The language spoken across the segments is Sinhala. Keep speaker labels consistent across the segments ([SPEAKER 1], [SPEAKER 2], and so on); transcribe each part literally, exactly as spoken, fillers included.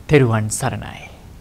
[SPEAKER 1] තෙරුවන් සරණයි.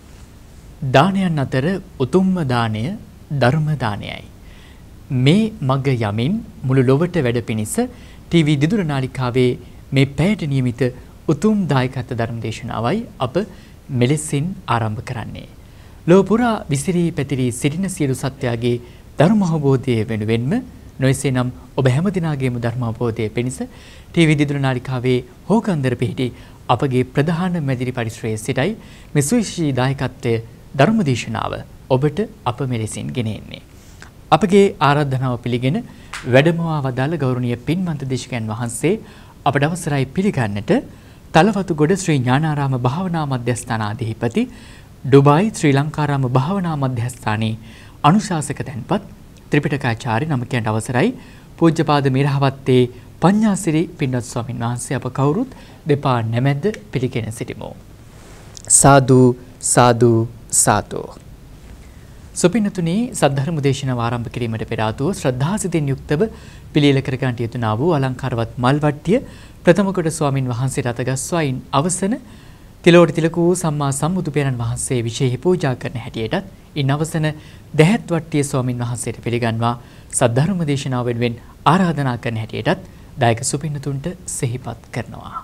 [SPEAKER 1] දානයන් අතර උතුම්ම දානය ධර්ම දානයයි. මේ මග යමින් මුළු ලොවට වැඩ පිණිස ටීවී දිදුර නාලිකාවේ මේ පැයට නියමිත උතුම් දායකත්ව ධර්ම දේශනාවයි අප මෙලෙසින් ආරම්භ කරන්නේ. ලොව පුරා විසිරී පැතිරී සිටින සියලු සත්‍යයගේ ධර්ම අවබෝධය වෙනුවෙන්ම නොයසේනම් ඔබ හැම දිනාගේම ධර්ම අවබෝධය පිණිස ටීවී දිදුර නාලිකාවේ හෝකන්දර පිහිටි අපගේ ප්‍රධාන මැදිරි පරිශ්‍රයේ සිටයි මේ සුවිශේෂී දායකත්වයේ ධර්ම දේශනාව ඔබට අප මෙලෙසින් ගෙන එන්නේ. අපගේ ආරාධනාව පිළිගෙන වැඩමවා වදාළ ගෞරවනීය පින්වන්ත දේශකයන් වහන්සේ අපට අවසරයි පිළිගන්නට තලවතුගොඩ ශ්‍රී ඥානාරාම භාවනා මධ්‍යස්ථානාධිපති ඩුබායි ශ්‍රී ලංකාරාම භාවනා මධ්‍යස්ථානයේ අනුශාසක තැන්පත් ත්‍රිපිටකාචාර්ය නමකයන්ට අවසරයි පූජ්‍යපාද මිරහවත්තේ පඤ්ඤාසිරි පින්වත් ස්වාමින් වහන්සේ අප කවුරුත් දෙපා නැමැද පිළිගෙන සිටිමු. සාදු සාදු සාදු. සුපින්නතුනි සද්ධර්ම දේශනාව ආරම්භ කිරීමට පෙර ආතුව ශ්‍රද්ධාසිතින් යුක්තව පිළියෙල කර ගන්නට යුතුනා වූ අලංකාරවත් මල්වට්ටිය ප්‍රථම කොට ස්වාමින් වහන්සේට අතගස්වායින් අවසන තිලෝට තිලක වූ සම්මා සම්බුදු පියාණන් වහන්සේ විශේෂ පූජා කරන හැටියටත් ඉන් අවසන දැහැත් වට්ටිය ස්වාමින් වහන්සේට පිළිගන්වා සද්ධර්ම දේශනාව වෙනුවෙන් ආරාධනා කරන හැටියටත් දායක සුපින්නතුන්ට සිහිපත් කරනවා.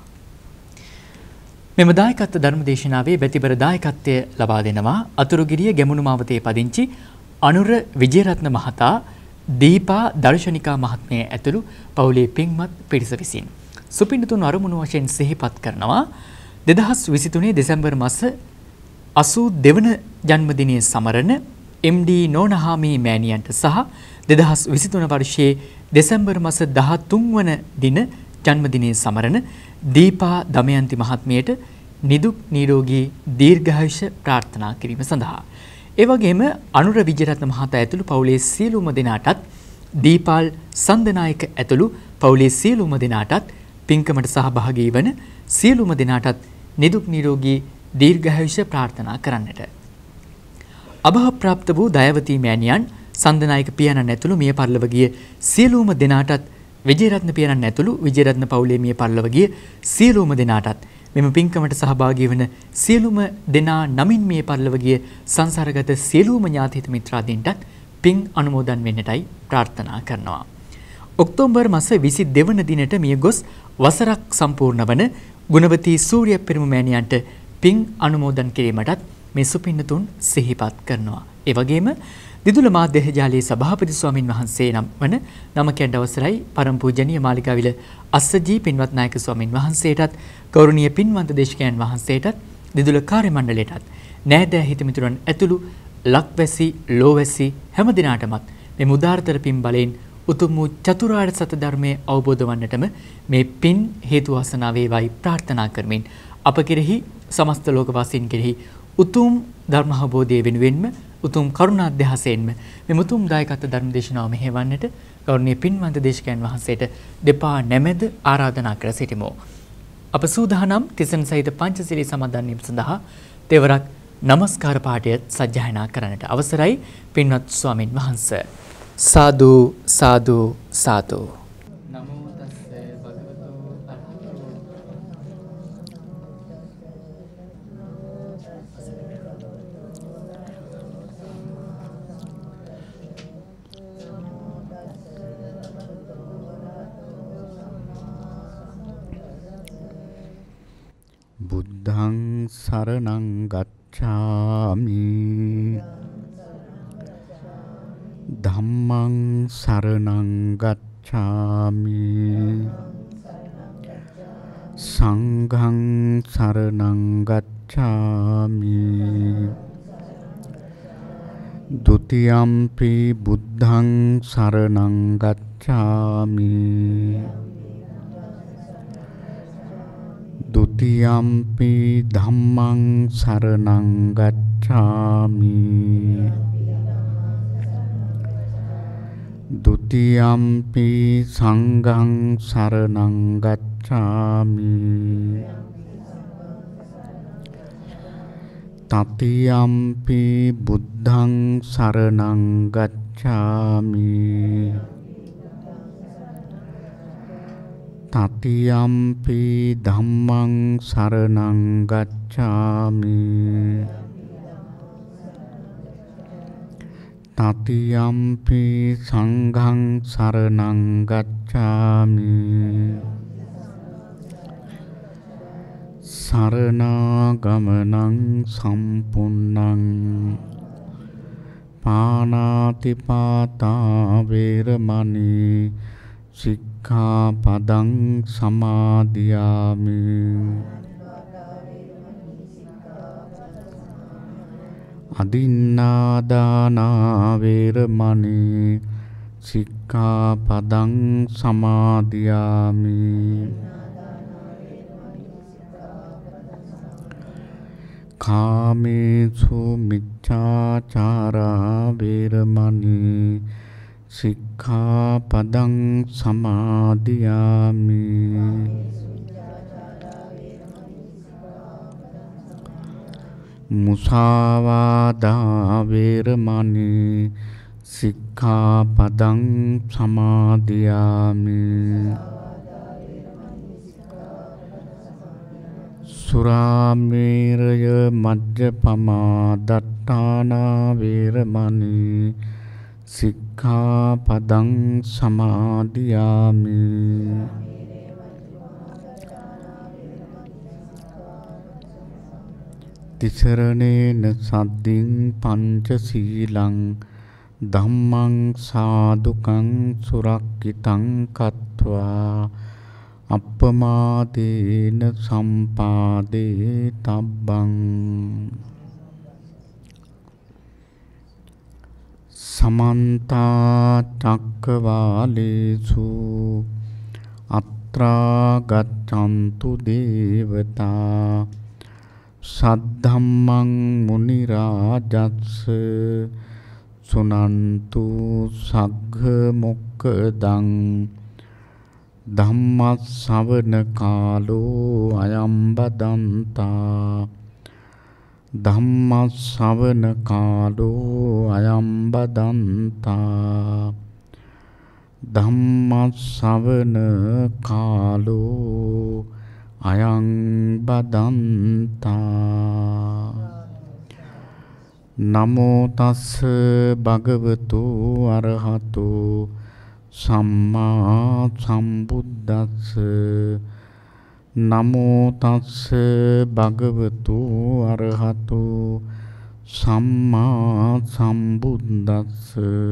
[SPEAKER 1] මෙම දායකත්ව ධර්ම දේශනාවේ බැතිබර දායකත්වය ලබා දෙනවා අතුරුගිරිය ගැමුණු මාවතේ පදිංචි අනුර විජේරත්න මහතා, දීපා දර්ශනිකා මහත්මිය ඇතුළු පවුලේ පින්වත් පිරිස විසින් සුපින්නතුන් අරමුණු වශයෙන් සිහිපත් කරනවා දෙදහස් විසිතුනේ දෙසැම්බර් මාස අසූ දෙවන ජන්මදිනය සමරන එම් ඩී නෝනහාමි මෑණියන්ට සහ දෙදහස් විසිතුන වර්ෂයේ දෙසැම්බර් මාස දහතුන් වන දින ජන්මදිනය සමරන දීපා දමයන්ති මහත්මියට නිදුක් නිරෝගී දීර්ඝායුෂ ප්‍රාර්ථනා කිරීම සඳහා ඒ වගේම අනුර විජේරත්න මහතා ඇතුළු පවුලේ සියලුම දෙනාටත් දීපාල් සන්දනායක ඇතුළු පවුලේ සියලුම දෙනාටත් පින්කමට සහභාගී වන සියලුම දෙනාටත් නිදුක් නිරෝගී දීර්ඝායුෂ ප්‍රාර්ථනා කරන්නට අභාවප්‍රාප්ත වූ දයවතී මෑණියන් සන්දනායක පියාණන් ඇතුළු මිය පරලොව ගිය සියලුම දෙනාටත් විජේරත්න පියාණන් ඇතුළු විජේරත්න පවුලේ මිය පරලොව ගිය සියලුම දෙනාටත් මෙම පින්කමට සහභාගී වන සියලුම දෙනා නමින් මිය පරලොව ගිය සංසාරගත සියලුම ඥාතිහිත මිත්‍රාදීන්ටත් පින් අනුමෝදන් වෙන්නටයි ප්‍රාර්ථනා කරනවා. ඔක්තෝබර් මාස විසිදෙක වන දිනට මිය ගොස් වසරක් සම්පූර්ණ වන ගුණවතී සූර්ය පෙරමු මෑණියන්ට පින් අනුමෝදන් කිරීමටත් මේ සුපින්නතුන් සිහිපත් කරනවා. ඒ වගේම දිදුල මාධ්‍ය ජාලයේ සභාපති ස්වාමින් වහන්සේ නම් වන නමකයන්ට අවසරයි පරම පූජනීය මාලිකාවිල අස්සජී පින්වත් නායක ස්වාමින් වහන්සේටත් ගෞරවනීය පින්වන්ත දේශකයන් වහන්සේටත් දිදුල කාර්ය මණ්ඩලයටත් නෑදෑ හිතමිතුරන් ඇතුළු ලක්වැසි ලෝවැසි හැම දිනාටමත් මේ මුදාර්තර පින් බලයෙන් උතුම් වූ චතුරාර්ය සත්‍ය ධර්මයේ අවබෝධ වන්නටම මේ පින් හේතු වාසනා වේවායි ප්‍රාර්ථනා කරමින් අප කෙරෙහි සමස්ත ලෝකවාසීන් කෙරෙහි උතුම් ධර්ම අවබෝධය වෙනුවෙන්ම උතුම් කරුණා අධ්‍යාසයෙන්ම මේ මුතුම් දායකත්ව ධර්ම දේශනාව මෙහෙවන්නට ගෞරවනීය පින්වන්ත දේශකයන් වහන්සේට දෙපා නැමෙද ආරාධනා කර සිටිමු. අප සූදානම් තිසරණ සහිත පංචශීලී සමාදන් වීම සඳහා තෙවරක් নমස්කාර පාඨය සජ්ජායනා කරන්නට අවසරයි පින්වත් ස්වාමින් වහන්සේ. සාදු සාදු සාදු. නමෝ තස්ස භගවතු අරහතෝ
[SPEAKER 2] බුද්ධං සරණං ගච්ඡාමි ධම්මං සරණං ගච්ඡාමි සංඝං සරණං ගච්ඡාමි ဒုတိယံ පි බුද්ධං සරණං ගච්ඡාමි ဒုတိယံ පි ධම්මං සරණං ගච්ඡාමි ဒုတိယံ පි සංඝං සරණං ගච්ඡාමි တတိယံ පි බුද්ධං සරණං ගච්ඡාමි තතියම්පි ධම්මං සරණං ගච්ඡාමි තතියම්පි සංඝං සරණං ගච්ඡාමි සරණාගමනං සම්පුන්නං පාණාතිපාතා වේරමණී සික්ඛාපදං සමාදියාමි අදින්නාදානා වේරමණී සික්ඛාපදං සමාදියාමි කාමේසු මිච්ඡාචාරා වේරමණී සික්ඛාපදං සමාදියාමි මුසාවාදා වේරමණී සික්ඛාපදං සමාදියාමි සුරාමේරය මජ්ජපමා දට්ඨානා වේරමණී සික්ඛාපදං සමාදියාමි තිසරණේන සද්දින් පංචශීලං ධම්මං සාදුකං සුරක්ඛිතං කତ୍වා අප්පමාදේන සම්පාදේ තබ්බං සමන්ත චක්කවාලේසු අත්‍රා ගච්ඡන්තු දේවතා සද්ධම්මං මුනි රාජස්ස සුනන්තු සග්ග මොක්ඛදං ධම්මස්සවන කාලෝ අයම් බදන්තා ධම්මස්සවන කාලෝ අයම් බදන්තා ධම්මස්සවන කාලෝ අයං බදන්තා නමෝ තස්ස භගවතු අරහතු සම්මා සම්බුද්දස්ස නමෝ තස්ස භගවතු අරහතු සම්මා සම්බුද්දස්ස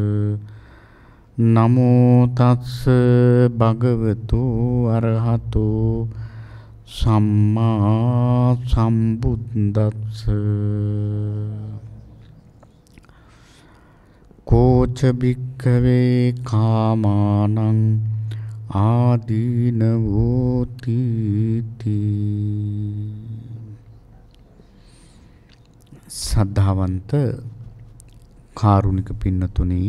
[SPEAKER 2] නමෝ තස්ස භගවතු අරහතු සම්මා සම්බුද්දස්ස කෝච භික්ඛවේ කාමානං ආදීනවෝ තීති සද්ධාවන්ත කාරුණික පින්නතුනි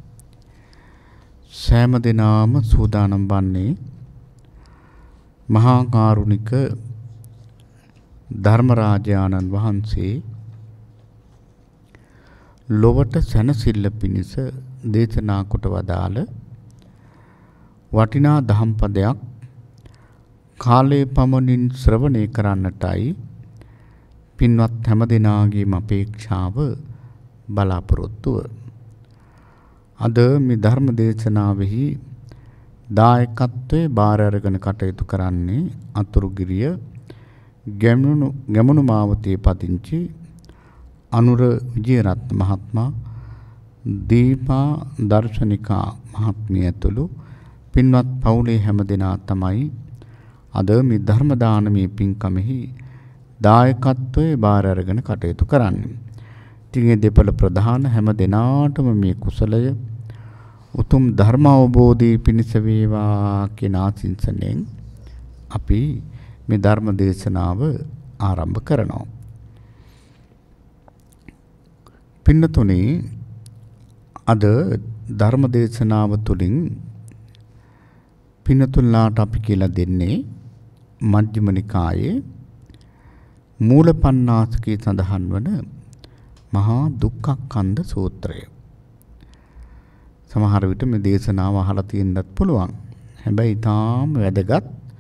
[SPEAKER 2] සෑම දිනාම සූදානම් වන්නේ මහා කාරුණික ධර්මරාජානන් වහන්සේ ලොවට සැනසෙල්ල පිණිස දේශනා කොට වදාළ වටිනා දහම් පදයක් කාලේ පමණින් ශ්‍රවණය කරන්නටයි පින්වත් හැම දිනාගේම අපේක්ෂාව බලාපොරොත්තුව. අද මේ ධර්ම දේශනාවෙහි දායකත්වයේ බාර අරගෙන කටයුතු කරන්නේ අතුරුගිරිය ගැමුණු ගැමුණු මාවතේ පදිංචි අනුර විජේරත්න මහත්මයා දීපා දර්ශනිකා මහත්මිය ඇතුළු පින්වත් පවුලේ හැම දෙනා තමයි අද මේ ධර්ම දානමේ පින්කමෙහි දායකත්වයේ බාර අරගෙන කටයුතු කරන්නේ. ඉතින් මේ දෙපළ ප්‍රධාන හැම දෙනාටම මේ කුසලය උතුම් ධර්ම අවබෝධී පිණිස වේවා කියන ආශිංසනෙන් අපි මේ ධර්ම දේශනාව ආරම්භ කරනවා. පින්නතුනේ අද ධර්ම දේශනාව තුළින් පින්නතුල්ලාට අපි කියලා දෙන්නේ මජ්ක්‍ධිම නිකායේ මූලපණ්ණාසකේ සඳහන් වන මහා දුක්ඛක්ඛන්ධ සූත්‍රය. සමහර විට මේ දේශනාව අහලා තියෙන්නත් පුළුවන්. හැබැයි ඊටාම වැදගත්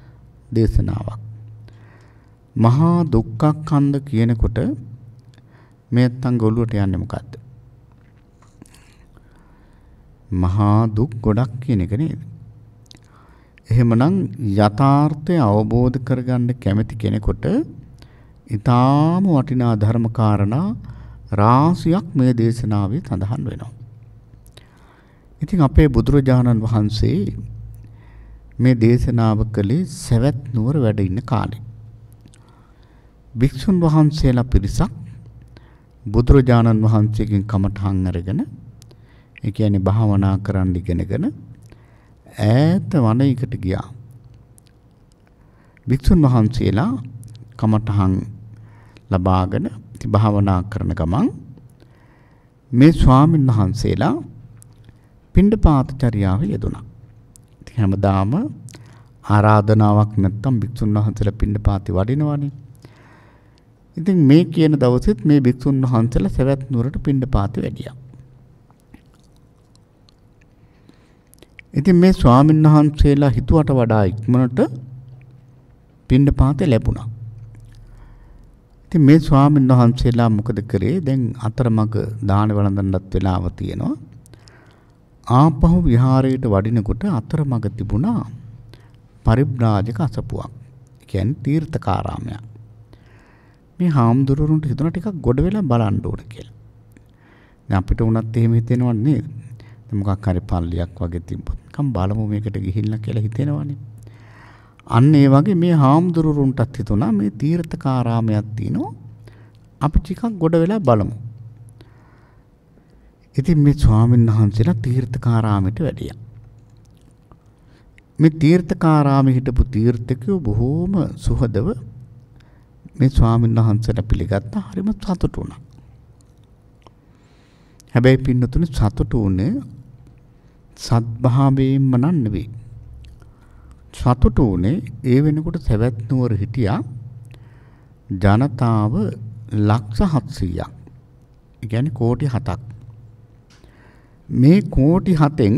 [SPEAKER 2] දේශනාවක්. මහා දුක්ඛක්ඛන්ධ කියනකොට මේ නැත්තම් ඔළුවට යන්නේ මොකද්ද? මහා දුක් ගොඩක් කියන එක නේද? එහෙමනම් යථාර්ථය අවබෝධ කරගන්න කැමති කෙනෙකුට ඊටාම වටිනා ධර්ම කාරණා රාශියක් මේ දේශනාවේ සඳහන් වෙනවා. ඉතින් අපේ බුදුරජාණන් වහන්සේ මේ දේශනාව කළේ සවැත් නුවර වැඩ ඉන්න කාලේ. භික්ෂුන් වහන්සේලා පිරිසක් බුදුරජාණන් වහන්සේගෙන් කමඨහන් අරගෙන ඒ කියන්නේ භාවනා කරන්න ඉගෙනගෙන ඈත වනයකට ගියා. භික්ෂුන් වහන්සේලා කමඨහන් ලබාගෙන ඉති භාවනා කරන ගමන් මේ ස්වාමීන් වහන්සේලා පිණ්ඩපාත චර්යාව යෙදුණා. ඉතින් හැමදාම ආරාධනාවක් නැත්තම් භික්ෂුන් වහන්සේලා පිණ්ඩපාතේ වඩිනවනේ. ඉතින් මේ කියන දවසෙත් මේ භික්ෂුන් වහන්සේලා සවැත් නුවරට පිණ්ඩපාතේ වැඩියා. ඉතින් මේ ස්වාමීන් වහන්සේලා හිතුවට වඩා ඉක්මනට පිණ්ඩපාතේ ලැබුණා. ඉතින් මේ ස්වාමීන් වහන්සේලා මොකද කරේ? දැන් අතරමඟ දාන වළඳන්නත් වෙලාව තියෙනවා. ආපහු විහාරයට වඩිනකොට අතරමඟ තිබුණා පරිබ්‍රාජක අසපුවක්. ඒ කියන්නේ තීර්ථකාරාමයක්. මේ හාමුදුරුවන්ට හිතුණා ටිකක් ගොඩ වෙලා බලන්න ඕන කියලා. දැන් අපිට උනත් එහෙම හිතෙනව නේද? මොකක් හරි පල්ලියක් වගේ තිබ්බොත් කම් බලමු මේකට ගිහිල්ලා කියලා හිතෙනවනේ. අන්න ඒ වගේ මේ හාමුදුරුවන්ටත් හිතුණා මේ තීර්ථකාරාමයක් තියෙනවා. අපි ටිකක් ගොඩ වෙලා බලමු. ඉතින් මේ ස්වාමීන් වහන්සේලා තීර්ථකාරාමයට වැඩියා. මේ තීර්ථකාරාමේ හිටපු තීර්ථකයෝ බොහෝම සුහදව මේ ස්වාමීන් වහන්සේලා පිළිගත්තා. හරිම සතුටු වුණා. හැබැයි පින්නතුනේ සතුටු වුණේ සත්භාවයෙන්ම නන් නෙවෙයි. සතුටු වුණේ ඒ වෙනකොට සවැත් නුවර හිටියා ජනතාව ලක්ෂ හත්සීයක්. ඒ කියන්නේ කෝටි හතක්. මේ කෝටි හතෙන්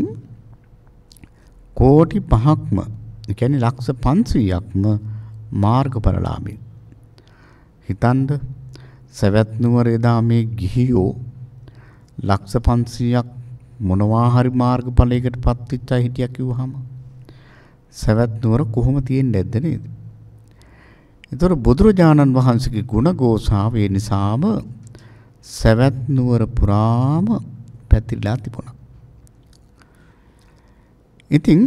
[SPEAKER 2] කෝටි පහක්ම ඒ කියන්නේ ලක්ෂ පන්සීයක්ම මාර්ගඵලලාභී. හිතන්න සවැත් නුවර එදා මේ ගිහියෝ ලක්ෂ පන්සීයක් මොනවා හරි මාර්ගඵලයකට පත් වෙච්ච අය හිටියා කිව්වහම සවැත් නුවර කොහොම තියෙන්නේ නැද්ද නේද? ඒතර බුදුරජාණන් වහන්සේගේ ගුණ ගෝසාව ඒ නිසාම සවැත් නුවර පුරාම පැතිරලා තිබුණා. ඉතින්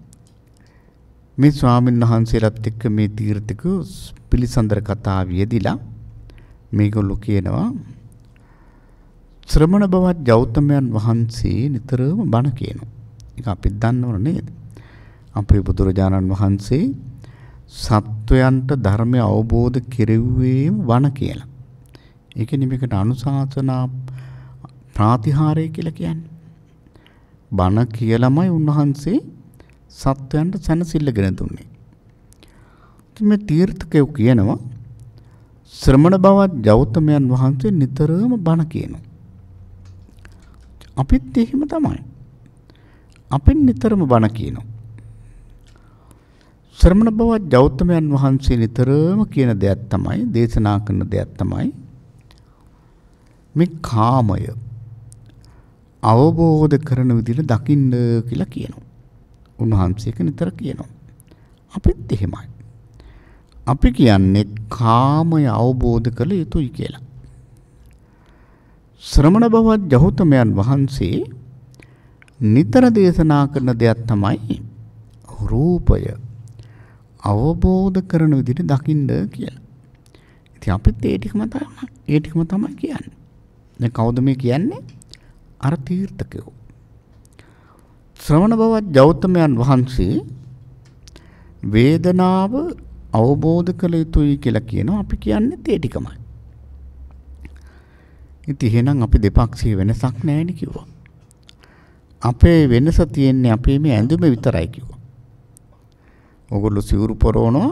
[SPEAKER 2] මේ ස්වාමීන් වහන්සේලාත් එක්ක මේ තීර්ථකෝ පිළිසඳර කතාව යෙදිලා මේගොල්ලෝ කියනවා ශ්‍රමණ බවත් ගෞතමයන් වහන්සේ නිතරම බණ කියනවා. ඒක අපි දන්නවනේ නේද? අපේ බුදුරජාණන් වහන්සේ සත්වයන්ට ධර්මය අවබෝධ කෙරෙව්වේම බණ කියලා. ඒක නිමෙකට අනුශාසනා ප්‍රාතිහාරය කියලා කියන්නේ. බණ කියලාමයි උන්වහන්සේ සත්වයන්ට සැනසෙල්ලගෙන දුන්නේ. මේ තීර්ථකයෝ කියනවා ශ්‍රමණ බවත් ගෞතමයන් වහන්සේ නිතරම බණ කියනවා. අපිත් එහෙම තමයි. අපින් නිතරම බණ කියනවා. ශ්‍රමණ බවත් ගෞතමයන් වහන්සේ නිතරම කියන දෙයක් තමයි දේශනා කරන දෙයක් තමයි මේ කාමය අවබෝධ කරන විදිහට දකින්න කියලා කියනවා. උන්වහන්සේක නිතර කියනවා. අපිත් එහෙමයි. අපි කියන්නේ කාමය අවබෝධ කළ යුතුයි කියලා. ශ්‍රමණ බවත් ගෞතමයන් වහන්සේ නිතර දේශනා කරන දෙයක් තමයි රූපය අවබෝධ කරන විදිහට දකින්න කියලා. ඉතින් අපිත් ඒ ටිකම තමයි ඒ ටිකම තමයි කියන්නේ. දැන් කවුද මේ කියන්නේ? අර තීර්ථකයෝ. ශ්‍රවණ බවත් ගෞතමයන් වහන්සේ වේදනාව අවබෝධ කළ යුතුයි කියලා කියනවා. අපි කියන්නේ ඒ ටිකමයි. ඉතින් එහෙනම් අපි දෙපක්ෂයේ වෙනසක් නැහැනේ කිව්වා. අපේ වෙනස තියෙන්නේ අපේ මේ ඇඳුම විතරයි කිව්වා. ඔගොල්ලෝ සිවුරු පොරවනවා.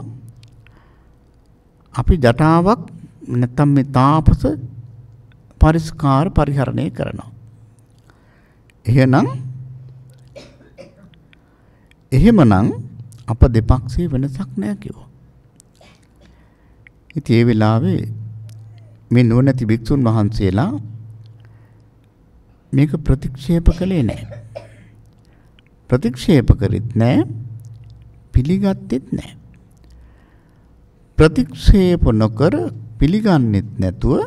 [SPEAKER 2] අපි ජටාවක් නැත්තම් මේ තාපස පරිස්කාර පරිහරණය කරනවා. එහෙනම් එහෙමනම් අප දෙපක්ෂයේ වෙනසක් නැහැ කිව්වා. ඉතින් ඒ වෙලාවේ මේ නුවණැති භික්ෂුන් වහන්සේලා මේක ප්‍රතික්ෂේප කළේ නැහැ. ප්‍රතික්ෂේප කරිත් නැහැ. පිළිගත්තෙත් නැහැ. ප්‍රතික්ෂේප නොකර පිළිගන්නෙත් නැතුව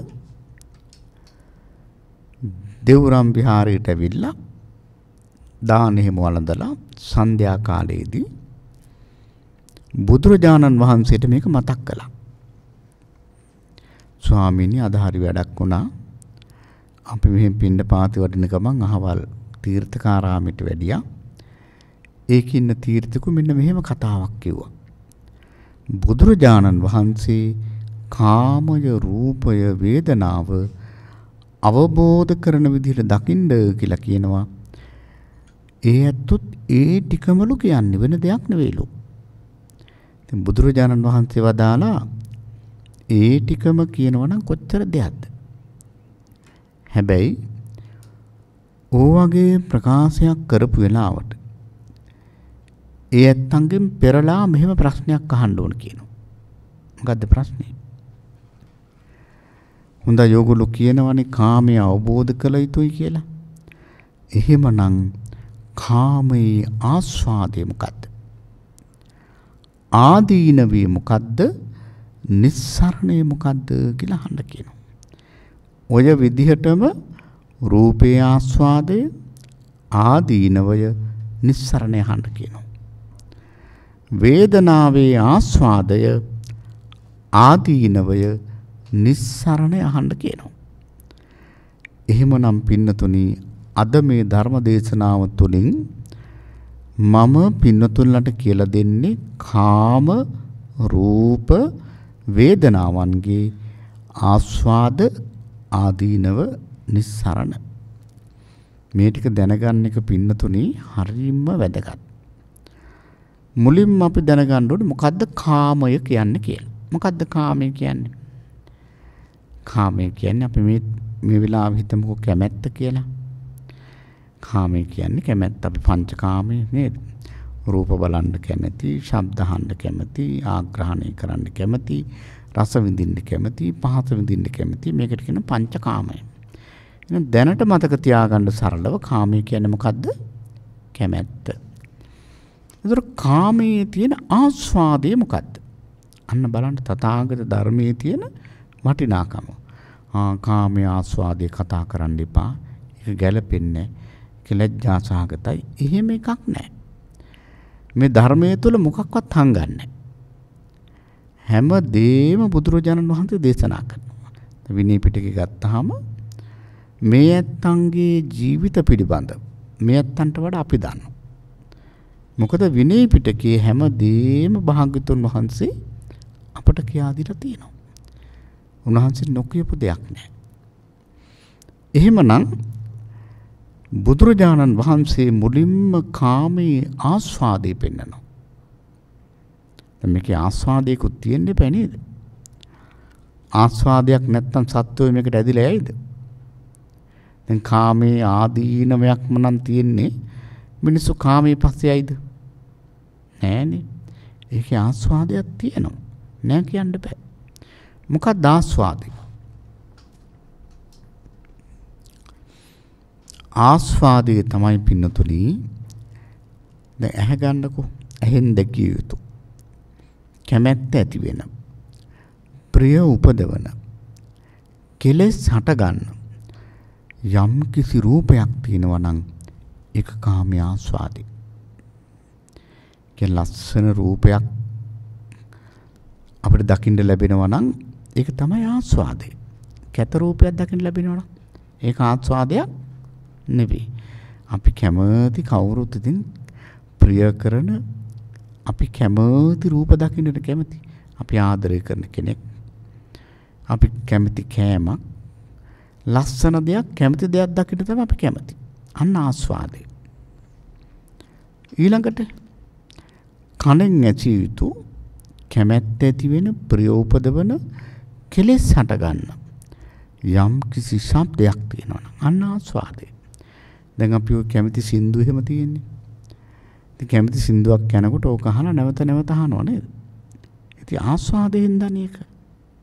[SPEAKER 2] දෙව්රම් විහාරයට ඇවිල්ලා දාන එහෙම වළඳලා සන්ධ්‍යා කාලයේදී බුදුරජාණන් වහන්සේට මේක මතක් කළා. ස්වාමීනි අද හරි වැඩක් වුණා. අපි මෙහෙම පින්ඩපාතේ වඩින ගමන් අහවල් තීර්ථකාරාමයට වැඩියා. ඒකේ ඉන්න තීර්ථකු මෙන්න මෙහෙම කතාවක් කිව්වා. බුදුරජාණන් වහන්සේ කාමය, රූපය, වේදනාව අවබෝධ කරන විදිහට දකින්න කියලා කියනවා. ඒ ඇත්තොත් ඒ ටිකමලු කියන්නේ වෙන දෙයක් නෙවෙයිලු. ඉතින් බුදුරජාණන් වහන්සේ වදාලා ඒ ටිකම කියනවා නම් කොච්චර දෙයක්ද? හැබැයි ඕ වගේ ප්‍රකාශයක් කරපු වෙලාවට ඒ ඇත්තන්ගෙන් පෙරලා මෙහෙම ප්‍රශ්නයක් අහන්න ඕන කියනවා. මොකද්ද ප්‍රශ්නේ? හොඳයි යෝගුලු කියනවනේ කාමය අවබෝධ කළ යුතුයි කියලා. එහෙමනම් කාමයේ ආස්වාදය මොකද්ද? ආදීනවේ මොකද්ද? නිස්සරණය මොකද්ද කියලා අහන්න කියනවා. ඔය විදිහටම රූපේ ආස්වාදය, ආදීනවය, නිස්සරණය අහන්න කියනවා. වේදනාවේ ආස්වාදය, ආදීනවය, නිස්සරණය අහන්න කියනවා. එහෙමනම් පින්නතුනි අද මේ ධර්ම දේශනාව තුළින් මම පින්නතුන්ලට කියලා දෙන්නේ කාම, රූප, වේදනාවන්ගේ ආස්වාද, ආදීනව, නිස්සරණ. මේ ටික දැනගන්න එක පින්නතුනි හරියම වැදගත්. මුලින්ම අපි දැනගන්න ඕනේ මොකද්ද කාමය කියන්නේ කියලා. මොකද්ද කාමය කියන්නේ? කාමය කියන්නේ අපි මේ මේ වෙලාව හිතමුකෝ කැමැත්ත කියලා. කාමය කියන්නේ කැමැත්ත. අපි පංචකාමය නේද? රූප බලන්න කැමැති, ශබ්ද අහන්න කැමැති, ආග්‍රහණය කරන්න කැමැති, රස විඳින්න කැමැති, පහස විඳින්න කැමැති. මේකට කියන පංචකාමය. එහෙනම් දැනට මතක තියාගන්න සරලව කාමය කියන්නේ මොකද්ද? කැමැත්ත. ඒතර කාමයේ තියෙන ආස්වාදය මොකද්ද? අන්න බලන්න තථාගත ධර්මයේ තියෙන වටිනාකම. ආ කාමයේ ආස්වාදේ කතා කරන්න එපා. ඒක ගැළපෙන්නේ නැහැ. ලැජ්ජා සහගතයි. එහෙම එකක් නැහැ. මේ ධර්මයේ තුල මොකක්වත් හංගන්නේ හැම දෙයක්ම බුදුරජාණන් වහන්සේ දේශනා කරනවා. විනය පිටකේ ගත්තාම මේ ඇත්තන්ගේ ජීවිත පිළිබඳ මේ ඇත්තන්ට වඩා අපි දන්නවා. මොකද විනය පිටකේ හැම දෙයක්ම භාග්‍යතුන් වහන්සේ අපට කියා දීලා තියෙනවා. උන්වහන්සේ නොකියපු දෙයක් නැහැ. එහෙමනම් බුදුරජාණන් වහන්සේ මුලින්ම කාමයේ ආස්වාදේ පෙන්නනවා. දැන් මේකේ ආස්වාදයකුත් තියෙන්න එපා නේද? ආස්වාදයක් නැත්තම් සත්වෝ මේකට ඇදිලා යයිද? දැන් කාමයේ ආදීනමයක්ම නම් තියෙන්නේ මිනිස්සු කාමයේ පස්සේ යයිද? නෑනේ. ඒකේ ආස්වාදයක් තියෙනවා. නෑ කියන්න බෑ. මොකක්ද ආස්වාදේ? ආස්වාදයේ තමයි පින්නතුනි දැන් ඇහැ ගන්නකො ඇහෙන් දැකිය යුතු කැමැත්ත ඇති වෙන ප්‍රිය උපදවන කෙලෙස් හට ගන්න යම් කිසි රූපයක් තියෙනවා නම් ඒක කාමයේ ආස්වාදේ. කියන ලස්සන රූපයක් අපිට දකින්න ලැබෙනවා නම් ඒක තමයි ආස්වාදේ. කැත රූපයක් දකින්න ලැබෙනවා නම් ඒක ආස්වාදයක් නෙවෙයි. අපි කැමති කවුරුත් ඉතින් ප්‍රිය කරන අපි කැමති රූප දකින්නට කැමති. අපි ආදරය කරන කෙනෙක්. අපි කැමති කෑමක් ලස්සන දෙයක් කැමති දෙයක් දකින්න තමයි අපි කැමති. අන්න ආස්වාදේ. ඊළඟට කනෙන් ඇසිය යුතු කැමැත්ත ඇති වෙන ප්‍රිය උපදවන කෙලෙස් හට ගන්න යම් කිසි ශබ්දයක් තියෙනවා නම් අන්න ආස්වාදේ. දැන් අපි ඔය කැමති සින්දු එහෙම තියෙන්නේ. ඉතින් කැමති සින්දුවක් යනකොට ඕක අහලා නැවත නැවත අහනවා නේද? ඉතින් ආස්වාදයෙන් දන්නේ ඒක.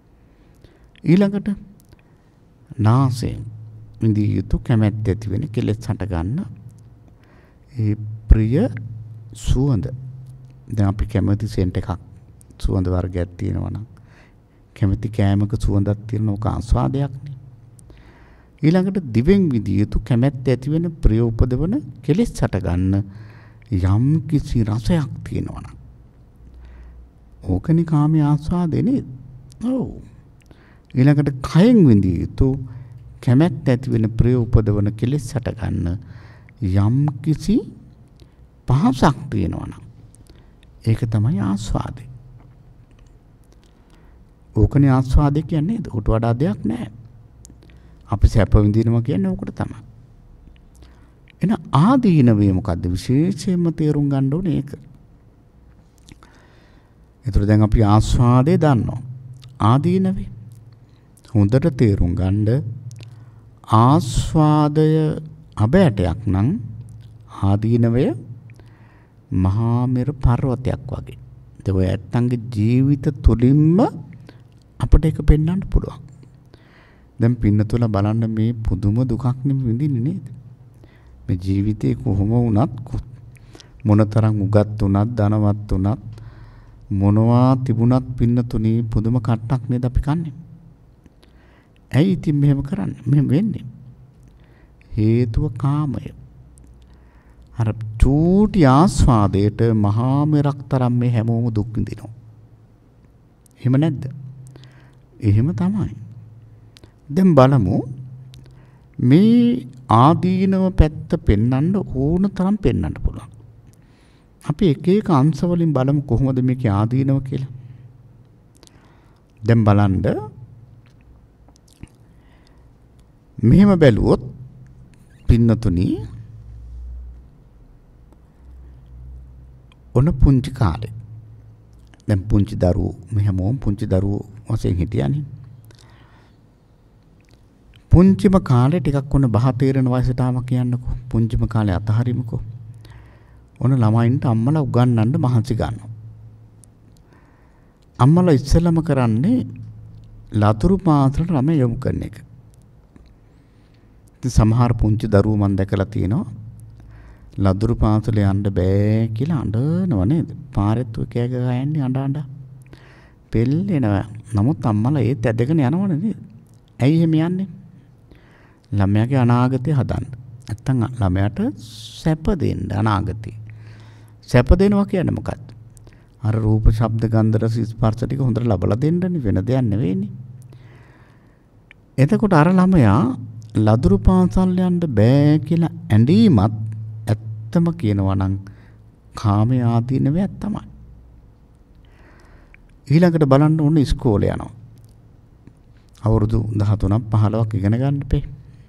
[SPEAKER 2] ඊළඟට නාසයෙන් විඳිය යුතු කැමැත්ත ඇති වෙන කෙලෙස් හට ගන්න ඒ ප්‍රිය සුවඳ. දැන් අපි කැමති සෙන්ට් එකක් සුවඳ වර්ගයක් තියෙනවා නම් කැමති කෑමක සුවඳක් තියෙන ඕක ආස්වාදයක් නේ. ඊළඟට දිවෙන් විඳිය යුතු කැමැත්ත ඇති වෙන ප්‍රිය උපදවන කෙලෙස් හට ගන්න යම් කිසි රසයක් තියෙනවා නම් ඕකනේ කාමයේ ආස්වාදේ නේද? ඔව්. ඊළඟට කයෙන් විඳිය යුතු කැමැත්ත ඇති වෙන ප්‍රිය උපදවන කෙලෙස් හට ගන්න යම් කිසි පහසක් තියෙනවා නම් ඒක තමයි ආස්වාදේ. ඕකනේ ආස්වාදේ කියන්නේ. උට වඩා දෙයක් නැහැ. අපි සැප විඳිනවා කියන්නේ ඕකට තමයි. එන ආදීනවේ මොකද්ද විශේෂයෙන්ම තේරුම් ගන්න ඕනේ ඒක. ඒතර දැන් අපි ආස්වාදේ දන්නවා. ආදීනවේ හොඳට තේරුම් ගන්න ආස්වාදය අබෑටයක් නම් ආදීනවය මහා මෙර පර්වතයක් වගේ. ඒක ඔය ඇත්තන්ගේ ජීවිත තුලින්ම අපිට ඒක පෙන්වන්න පුළුවන්. දැන් පින්නතුල බලන්න මේ පුදුම දුකක් නෙමෙයි විඳින්නේ නේද? මේ ජීවිතේ කොහොම වුණත් මොනතරම් උගත් වුණත් ධනවත් වුණත් මොනවා තිබුණත් පින්නතුනි පුදුම කට්ටක් නේද අපි කන්නේ. ඇයි ඉතින් මෙහෙම කරන්නේ? මෙහෙම වෙන්නේ. හේතුව කාමය. අර චූටි ආස්වාදයට මහා මෙරක් තරම් මේ හැමෝම දුක් විඳිනවා. එහෙම නැද්ද? එහෙම තමයි. දැන් බලමු මේ ආදීනව පැත්ත පෙන්වන්න ඕන තරම් පෙන්වන්න පුළුවන්. අපි එක එක අංශ වලින් බලමු කොහොමද මේකේ ආදීනව කියලා. දැන් බලන්න මෙහෙම බැලුවොත් පින්නතුනි ඔන්න පුංචි කාලේ දැන් පුංචි දරුවෝ මෙහෙමෝම් පුංචි දරුවෝ වශයෙන් හිටියානේ. පුංචිම කාලේ ටිකක් ඔන්න බහ තේරෙන වයසට ආම කියන්නකෝ. පුංචිම කාලේ අතහරිමුකෝ. ඔන්න ළමයින්ට අම්මලා උගන්වන්න මහන්සි ගන්නවා. අම්මලා ඉස්සෙල්ලම කරන්නේ ලතුරු පාසලට ළමයි යොමු කරන එක. ඉතින් සමහර පුංචි දරුවෝ මම දැකලා තියෙනවා ලතුරු පාසලේ යන්න බෑ කියලා අඬනවා නේද? පාරෙත් ඔය කෑ ගහ යන්නේ අඬ අඬ. පෙල්ලෙනවා. නමුත් අම්මලා ඒත් ඇදගෙන යනවනේ නේද? ඇයි එහෙම යන්නේ? ළමයාගේ අනාගතය හදන්න. නැත්තම් ළමයාට සැප දෙන්න අනාගතේ. සැප දෙනවා කියන්නේ මොකක්ද? අර රූප, ශබ්ද, ගන්ධ, රස, ස්පර්ශ ටික හොඳට ලබලා දෙන්නනේ වෙන දෙයක් නෙවෙයිනේ. එතකොට අර ළමයා ලදරු පාසල් යන්න බෑ කියලා ඇඬීමත් ඇත්තම කියනවා නම් කාමයේ ආදීනවයක් තමයි. ඊළඟට බලන්න ඕනේ ඉස්කෝලේ යනවා. අවුරුදු දහතුනක් පහළොවක් ඉගෙන ගන්න බෑ.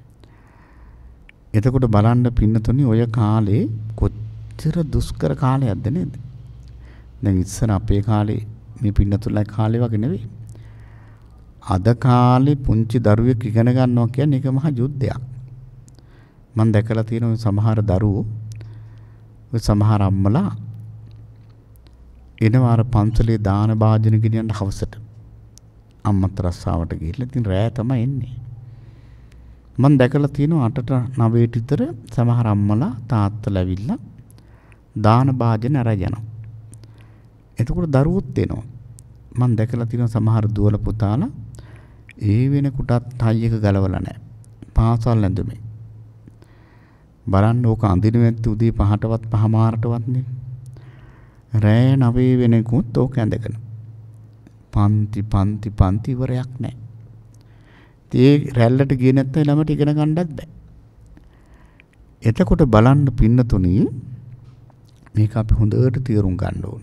[SPEAKER 2] එතකොට බලන්න පින්නතුනි ඔය කාලේ කොච්චර දුෂ්කර කාලයක්ද නේද? දැන් ඉස්සර අපේ කාලේ මේ පින්නතුලයි කාලේ වගේ නෙවෙයි. අද කාලේ පුංචි දරුවෙක් ඉගෙන ගන්නවා කියන්නේ ඒක මහා යුද්ධයක්. මම දැකලා තියෙනවා සමහර දරුවෝ ඔය සමහර අම්මලා එනවා අර පන්සලේ දාන භාජන ගෙනියන්න හවසට. අම්මත් රස්සාවට ගිහිල්ලා ඉතින් රෑ තමයි එන්නේ. මම දැකලා තියෙනවා අටට නවයට විතර සමහර අම්මලා තාත්තලා ඇවිල්ලා දාන භාජන අරගෙන යනවා. එතකොට දරුවොත් එනවා. මම දැකලා තියෙනවා සමහර දුවල පුතාලා ඒ වෙනකොටත් ටයි එක ගලවලා නැහැ. පාසල් ඇඳුමේ. බලන්න ඕක අඳිනු ඇත්ත උදේ පහටවත් පහමාරටවත් නේ. රෑ නවයේ වෙනකොත් ඕක ඇඳගෙන. පන්ති පන්ති පන්ති ඉවරයක් නැහැ. ඒ රැල්ලට ගියේ නැත්නම් ළමට ඉගෙන ගන්නවත් බෑ. එතකොට බලන්න පින්නතුණි මේක අපි හොඳට තේරුම් ගන්න ඕන.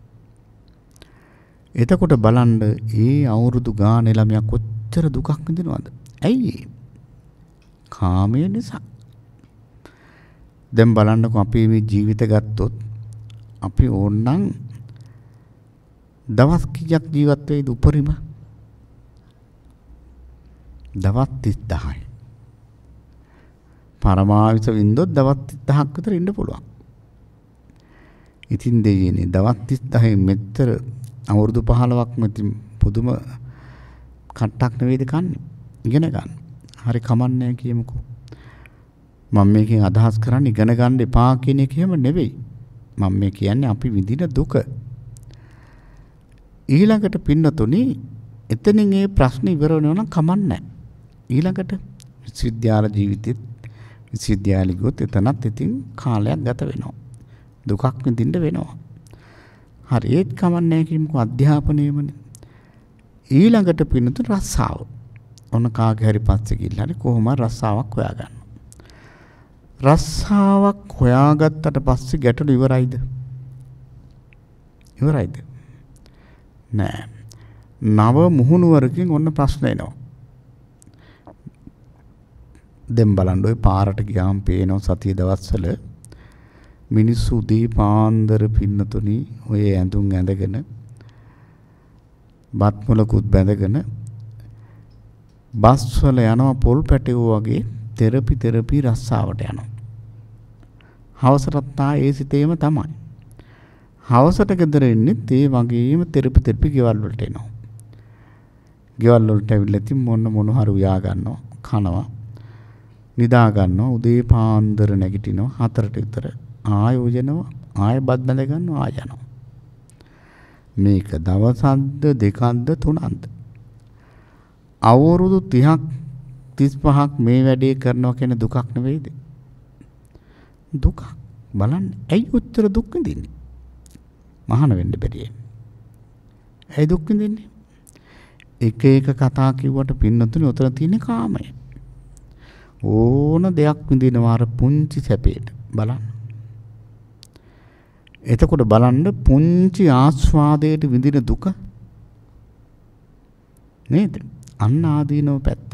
[SPEAKER 2] එතකොට බලන්න ඒ අවුරුදු ගානේ ළමයා කොච්චර දුකක් විඳිනවද? ඇයි? කාමය නිසා. දැන් බලන්නකො අපි මේ ජීවිත ගත්තොත් අපි ඕනනම් දවස් කීයක් ජීවත් වෙයිද උපරිම? දවස් තිස් දහයි. පරමාවිස වින්දොත් දවස් තිස් දහක් විතර ඉන්න පුළුවන්. ඉතින් දෙයනේ දවස් තිස් දහයි මෙතර අවුරුදු පහළොවක් මෙති පුදුම කට්ටක් නෙවෙයිද කන්නේ. ඉගෙන ගන්න. හරි කමන්නේ කියමුකෝ. මම මේකෙන් අදහස් කරන්නේ ඉගෙන ගන්න එපා කියන එක එහෙම නෙවෙයි. මම මේ කියන්නේ අපි විඳින දුක. ඊළඟට පින්නතුනි එතනින් ඒ ප්‍රශ්න ඉවර වෙනවා නම් කමන්නේ. ඊළඟට විශ්වවිද්‍යාල ජීවිතෙත් විශ්වවිද්‍යාලෙ ගියොත් එතනත් ඉතින් කාලයක් ගත වෙනවා. දුකක් විඳින්න වෙනවා. හරි ඒත් කමන්නේ කියමුකෝ අධ්‍යාපනයේමනේ. ඊළඟට පින්නතු රස්සාව. ඔන්න කාගේ හරි පස්සේ ගිහිල්ලා හරි කොහොම රස්සාවක් හොයාගන්න. රස්සාවක් හොයාගත්තට පස්සේ ගැටලු ඉවරයිද? ඉවරයිද? නෑ. නව මුහුණුවරකින් ඔන්න ප්‍රශ්න එනවා. දැන් බලන්න ඔය පාරට ගියාම පේනවා සතිය දවස්වල මිනිස්සු උදේ පාන්දර පින්නතුනි ඔය ඇඳුම් ඇඳගෙන බත් මුලකුත් බැඳගෙන බස් වල යනවා පොල් පැටවෝ වගේ තෙරපි තෙරපි රස්සාවට යනවා. හවසට ආ ඒ සිතේම තමයි. හවසට ගෙදර ඉන්නෙත් ඒ වගේම තෙරපි තෙරපි ගෙවල් වලට එනවා. ගෙවල් වලට ඇවිල්ලා ඉතින් මොන මොන හරි උයා ගන්නවා, කනවා, නිදා ගන්නවා, උදේ පාන්දර නැගිටිනවා හතරට විතර ආය උයනවා, ආය බත් බඳ ගන්නවා, ආය යනවා. මේක දවසක්ද දෙකක්ද තුනක්ද අවුරුදු තිහක් තිස් පහක් මේ වැඩේ කරනවා කියන දුකක් නෙවෙයිද? දුක. බලන්න ඇයි උත්තර දුක් විඳින්නේ? මහාන වෙන්න බැරියෙන්. ඇයි දුක් විඳින්නේ? එක එක කතා කිව්වට පින්නතුනේ උතර තියෙන්නේ කාමය. ඕන දෙයක් විඳිනවා අර පුංචි සැපේට. බලන්න. එතකොට බලන්න පුංචි ආස්වාදයට විඳින දුක නේද? අන්න ආදීනව පැත්ත.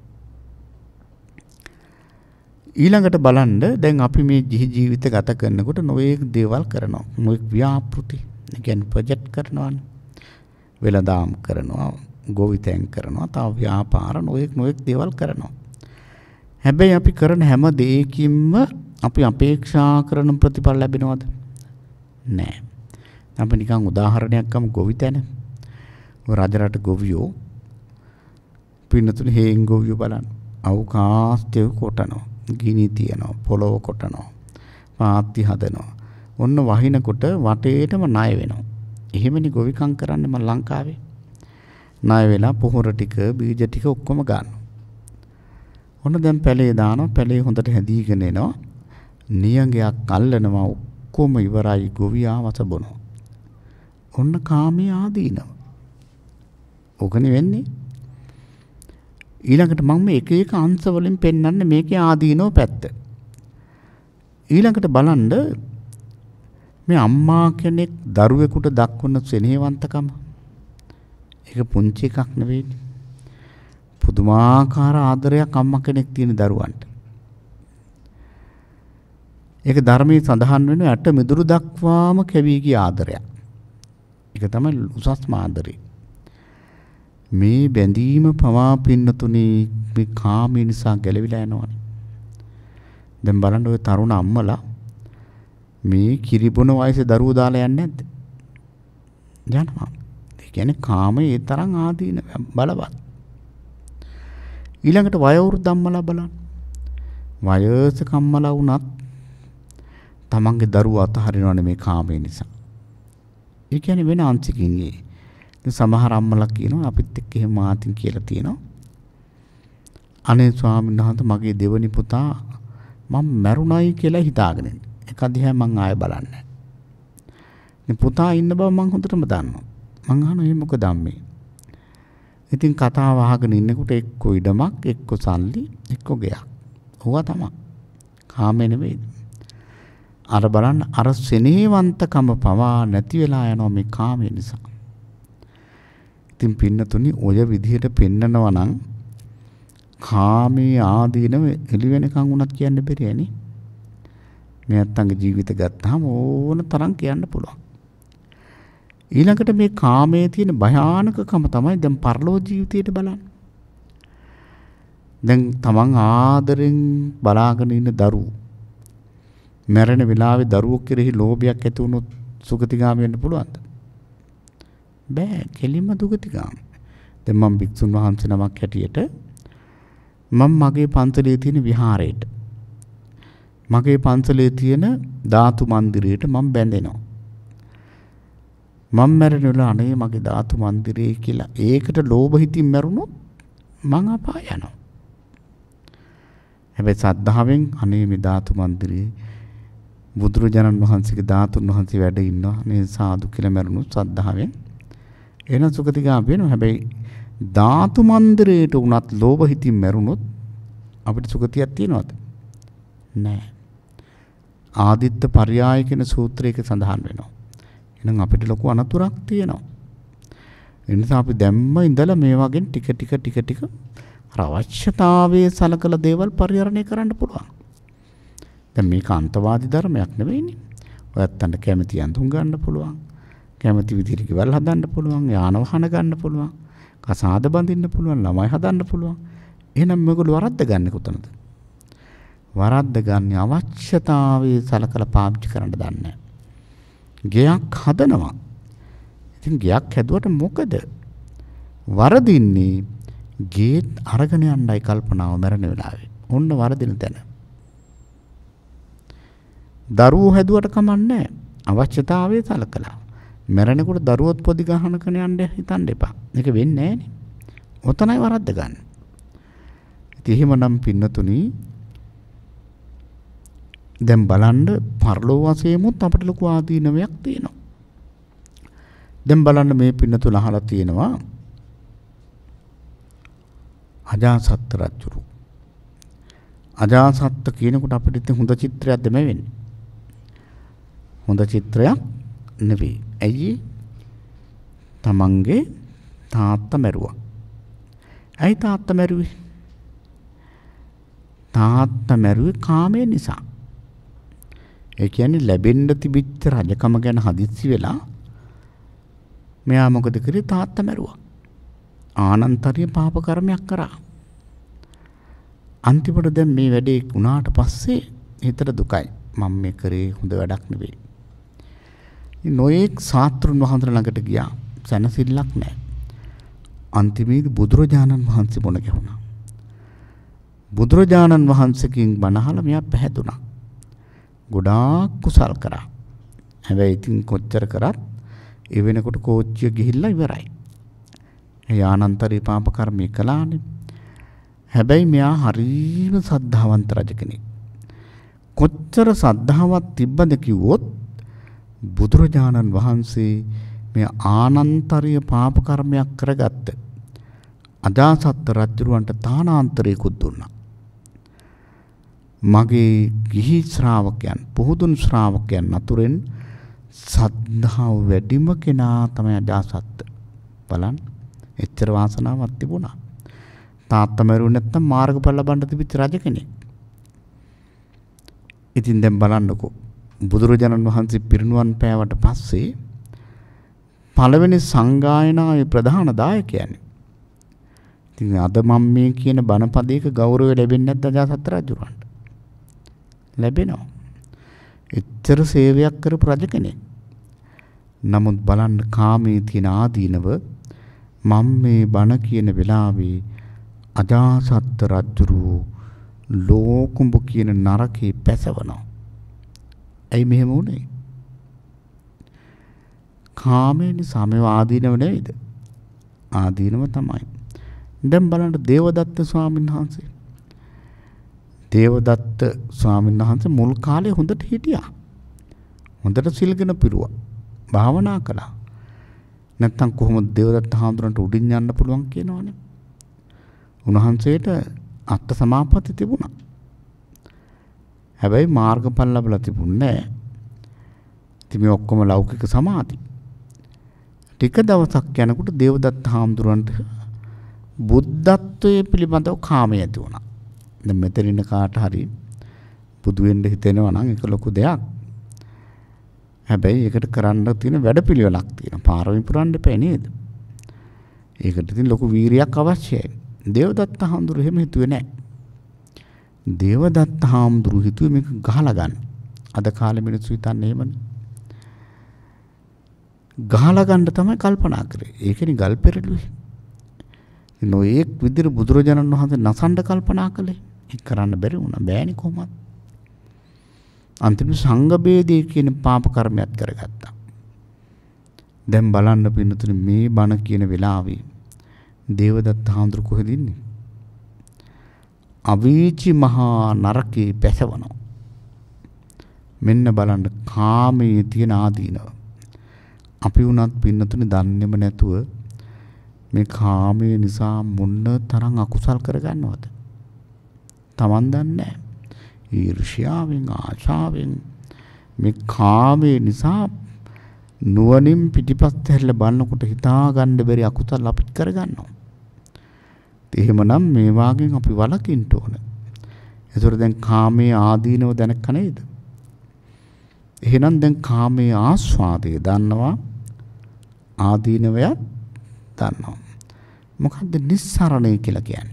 [SPEAKER 2] ඊළඟට බලන්න දැන් අපි මේ ජීවිත ගත කරනකොට නොයේක් දේවල් කරනවා. නොයේක් ව්‍යාපෘති. ඒ කියන්නේ ප්‍රොජෙක්ට් කරනවානේ. වෙළඳාම් කරනවා, ගොවිතැන් කරනවා, තව ව්‍යාපාර නොයේක් නොයේක් දේවල් කරනවා. හැබැයි අපි කරන හැම දෙයකින්ම අපි අපේක්ෂා කරන ප්‍රතිඵල ලැබෙනවද? නෑ. අපි නිකන් උදාහරණයක් ගමු ගොවිතැන. රජරට ගොවියෝ පින්නතුනේ හේන් ගොවියෝ බලන්න. අවු කාස්ටේ කොටනවා. ගිනි තියනවා, පොළොව කොටනවා, පාත්ති හදනවා. ඔන්න වහිනකොට වටේටම ණය වෙනවා. එහෙමනේ ගොවිකම් කරන්නේ මම ලංකාවේ. ණය වෙලා පොහොර ටික, බීජ ටික ඔක්කොම ගන්නවා. ඔන්න දැන් පැලේ දානවා, පැලේ හොඳට හැදීගෙන එනවා. නියඟයක් අල්ලනවා, ඔක්කොම ඉවරයි ගොවියා වස බොනවා. ඔන්න කාමයේ ආදීනව. ඔකනේ වෙන්නේ. ඊළඟට මම මේ එක එක අංශ වලින් පෙන්වන්නේ මේකේ ආදීනව පැත්ත. ඊළඟට බලන්න මේ අම්මා කෙනෙක් දරුවෙකුට දක්වන ස්නේහවන්තකම. ඒක පුංචි එකක් නෙවෙයි. පුදුමාකාර ආදරයක් අම්මා කෙනෙක් තියෙන දරුවන්ට. ඒක ධර්මයේ සඳහන් වෙන ඇට මිදුරු දක්වාම කැවී ගිය ආදරයක්. ඒක තමයි උසස්ම ආදරය. මේ බැඳීම පවා පින්නතුනේ මේ කාමී නිසා ගැලවිලා යනවනේ. දැන් බලන්න ඔය තරුණ අම්මලා මේ කිරිබොන වයසේ දරුවෝ දාලා යන්නේ නැද්ද? යනවා. ඒ කියන්නේ කාමයේ ඒ තරම් ආදීන බලවත්. ඊළඟට වයෝවෘද්ධ අම්මලා බලන්න. වයසක අම්මලා වුණත් තමන්ගේ දරුවා අතහරිනවනේ මේ කාමයේ නිසා. ඒ කියන්නේ වෙන අංශකින් ඒ. සමහර අම්මලා කියනවා අපිත් එක්ක එහෙම මාතින් කියලා තියෙනවා. අනේ ස්වාමීන් වහන්සේ මගේ දෙවනි පුතා මම මැරුණයි කියලා හිතාගෙන ඉන්නේ. ඒක දිහා මං ආයෙ බලන්නේ. මේ පුතා ඉන්න බව මං හොඳටම දන්නවා. මං අහනවා මේ මොකද අම්මේ? ඉතින් කතාව අහගෙන ඉන්නකොට එක්ක ඉඩමක්, එක්ක සල්ලි, එක්ක ගෙයක්. ඕවා තමයි. කාමේ නෙවෙයි. අර බලන්න අර සෙනෙහවන්තකම පවා නැති වෙලා යනවා මේ කාමේ නිසා. ඉතින් පින්නතුනි ඔය විදිහට පෙන්නනවා නම් කාමයේ ආදීනව එළි වෙනකන් උනත් කියන්න බැරිය නේ. මේ අත්තන්ගේ ජීවිත ගත්තාම ඕන තරම් කියන්න පුළුවන්. ඊළඟට මේ කාමයේ තියෙන භයානකකම තමයි දැන් පරලෝ ජීවිතයට බලන්න. දැන් තමන් ආදරෙන් බලාගෙන ඉන්න දරුවෝ මැරෙන වෙලාවේ දරුවෝ කෙරෙහි ලෝභයක් ඇති වුණොත් සුගතිගාමී වෙන්න පුළුවන්ද? බෑ. කෙලින්ම දුගතිගාමී. දැන් මම භික්ෂුන් වහන්සේ නමක් හැටියට මම මගේ පන්සලේ තියෙන විහාරයට මගේ පන්සලේ තියෙන ධාතු මන්දිරයට මම බැඳෙනවා. මම මැරෙන වෙලාව අනේ මගේ ධාතු මන්දිරේ කියලා ඒකට ලෝභ හිතින් මැරුණොත් මං අපාය යනවා. හැබැයි සද්ධාවෙන් අනේ මේ ධාතු මන්දිරේ බුදුරජාණන් වහන්සේගේ ධාතුන් වහන්සේ වැඩ ඉන්නවා නේ සාදු කියලා මැරුණොත් සද්ධාවෙන් එන සුගතිගාමී වෙනවා. හැබැයි ධාතු මන්දිරේට උනත් ලෝභ හිතින් මැරුණොත් අපිට සුගතියක් තියනවද? නැහැ. ආදිත්ත පර්යාය කියන සූත්‍රයක සඳහන් වෙනවා. එහෙනම් අපිට ලොකු අනතුරක් තියෙනවා. ඒ නිසා අපි දැම්ම ඉඳලා මේ වගේ ටික ටික ටික ටික අවශ්‍යතාවයේ සලකලා දේවල් පරිහරණය කරන්න පුළුවන්. දැන් මේක අන්තවාදී ධර්මයක් නෙවෙයිනේ. ඔයත්තන්ට කැමති අඳුන් ගන්න පුළුවන්. කැමති විදිහට ගෙවල් හදන්න පුළුවන්, යාන වාහන ගන්න පුළුවන්, කසාද බඳින්න පුළුවන්, ළමයි හදන්න පුළුවන්. එහෙනම් මේගොල්ලෝ වරද්ද ගන්න කොතනද? වරද්ද ගන්න අවශ්‍යතාවයේ සලකලා පාවිච්චි කරන්න දන්නේ නැහැ. ගෙයක් හදනවා. ඉතින් ගෙයක් හැදුවට මොකද? වරදින්නේ ගේත් අරගෙන යන්නයි කල්පනාව මරණ වෙලාවේ. ඔන්න වරදින තැන. දරුවෝ හැදුවට කමන්නේ අවශ්‍යතාවයේ සලකලා. මරණකොට දරුවොත් පොඩි ගහන කන යන්න හිතන්න එපා. මේක වෙන්නේ නැහනේ. ඔතනයි වරද්ද ගන්න. ඉතින් එහෙමනම් පින්නතුනි දැන් බලන්න පරලෝ වශයෙන්මුත් අපිට ලොකු ආදීනමයක් තියෙනවා. දැන් බලන්න මේ පින්නතුල අහලා තියෙනවා අජාසත් රජුරු. අජාසත් කියනකොට අපිට ඉතින් හොඳ චිත්‍රයක් දෙම වෙන්නේ. හොඳ චිත්‍රයක් නෙවෙයි. ඇයි? තමන්ගේ තාත්තා මැරුවා. ඇයි තාත්තා මැරුවේ? තාත්තා මැරුවේ කාමයේ නිසා. ඒ කියන්නේ ලැබෙන්න තිබිච්ච රජකම ගැන හදිස්සි වෙලා මෙයා මොකද කරේ? තාත්තා මැරුවා. ආනන්තරීය පාප කර්මයක් කරා. අන්තිමට දැන් මේ වැඩේ වුණාට පස්සේ හිතට දුකයි. මම මේ කරේ හොඳ වැඩක් නෙවෙයි. නොයෙක් ශාස්ත්‍රුන් වහන්සේ ළඟට ගියා. සැනසෙල්ලක් නැහැ. අන්තිමේදී බුදුරජාණන් වහන්සේ මොන ගැහුණා. බුදුරජාණන් වහන්සේකින් බණ අහලා මෙයා පැහැදුනා. ගොඩාක් කුසල් කරා. හැබැයි ඉතින් කොච්චර කරත් ඒ වෙනකොට කෝච්චිය ගිහිල්ලා ඉවරයි. ඒ ආනන්තරී පාප කර්ම කළානේ. හැබැයි මෙයා හරිම සද්ධාවන්ත රජ කෙනෙක්. කොච්චර සද්ධාවක් තිබ්බද කිව්වොත් බුදුරජාණන් වහන්සේ මේ ආනන්තරීය පාප කර්මයක් කරගත්ත අජාසත් රජුරවන්ට තානාන්තරයකුත් දුන්නා. මගේ ගිහි ශ්‍රාවකයන් පුහුදුන් ශ්‍රාවකයන් අතුරෙන් සද්ධාව වැඩිම කෙනා තමයි අජාසත්. බලන්න එච්චර වාසනාවක් තිබුණා. තාත්තා මරුවේ නැත්තම් මාර්ගඵල ලබන්න තිබිච්ච රජ කෙනෙක්. ඉතින් දැන් බලන්නකෝ බුදුරජාණන් වහන්සේ පිරිනුවන් පෑවට පස්සේ පළවෙනි සංගායනාවේ ප්‍රධාන දායකයන්නේ. ඉතින් අද මම මේ කියන බණපදයක ගෞරවය ලැබෙන්නේ නැද්ද අජාසත් රජුරන්ට? ලැබෙනවා. එච්චර සේවයක් කරපු රජ කෙනෙක්. නමුත් බලන්න කාමයේ තියෙන ආදීනව මම මේ බණ කියන වෙලාවේ අජාසත් රජුරු ලෝකුඹ කියන නරකේ පැසවනවා. ඇයි මෙහෙම වුනේ? කාමයේ නිසා මේ ආදීනව නෙවෙයිද? ආදීනව තමයි. දැන් බලන්න දේවදත්ත ස්වාමීන් වහන්සේ. දේවදත්ත ස්වාමීන් වහන්සේ මුල් කාලේ හොඳට හිටියා. හොඳට සිල්ගෙන පිරුවා. භාවනා කළා. නැත්තම් කොහොමද දේවදත්ත හාමුදුරන්ට උඩින් යන්න පුළුවන් කියනවනේ. උන්වහන්සේට අත්ත සමාපatti තිබුණා. හැබැයි මාර්ගඵල ලැබලා තිබුණේ නැහැ. ඉතින් මේ ඔක්කොම ලෞකික සමාධි. ටික දවසක් යනකොට දේවදත්ත හාමුදුරන්ට බුද්ධත්වයේ පිළිබඳව කාමය ඇති වුණා. දැන් මෙතන ඉන්න කාට හරි බුදු වෙන්න හිතෙනවා නම් ඒක ලොකු දෙයක්. හැබැයි ඒකට කරන්න තියෙන වැඩපිළිවෙලක් තියෙනවා. පාරමී පුරන්න එපා නේද? ඒකට ඉතින් ලොකු වීරියක් අවශ්‍යයි. දේවදත්ත හාමුදුරුවෝ එහෙම හිතුවේ නැහැ. දේවදත්ත හාමුදුරුවෝ හිතුවේ මේක ගහලා ගන්න. අද කාලේ මිනිස්සු හිතන්නේ එහෙමනේ. ගහලා ගන්න තමයි කල්පනා කරේ. ඒකනේ ගල් පෙරළුවේ. නොඑක් විදිහට බුදුරජාණන් වහන්සේ නසන්න කල්පනා කළේ. ඒක කරන්න බැරි වුණා. බෑනේ කොහොමද? අන්තිම සංඝ බේදේ කියන පාප කර්මයක් කරගත්තා. දැන් බලන්න පින්නතුනි මේ බණ කියන වෙලාවේ දේවදත්ත හාමුදුරු කොහෙද ඉන්නේ? අවීචි මහා නරකේ පැසවනවා. මෙන්න බලන්න කාමයේ තියෙන ආදීනව. අපි වුණත් පින්නතුනි දන්නේම නැතුව මේ කාමයේ නිසා මොන තරම් අකුසල් කරගන්නවද? Taman දන්නේ නැහැ. ඊර්ෂ්‍යාවෙන් ආශාවෙන් මේ කාමයේ නිසා නුවණින් පිටිපස්ස හැරිලා බලනකොට හිතා ගන්න බැරි අකුසල් අපි කරගන්නවා. එහෙමනම් මේ වාගෙන් අපි වළකින්න ඕන. ඒතර දැන් කාමයේ ආදීනව දැනක නේද? එහෙනම් දැන් කාමයේ ආස්වාදයේ දන්නවා ආදීනවයත් දන්නවා. මොකද්ද නිස්සරණය කියලා කියන්නේ?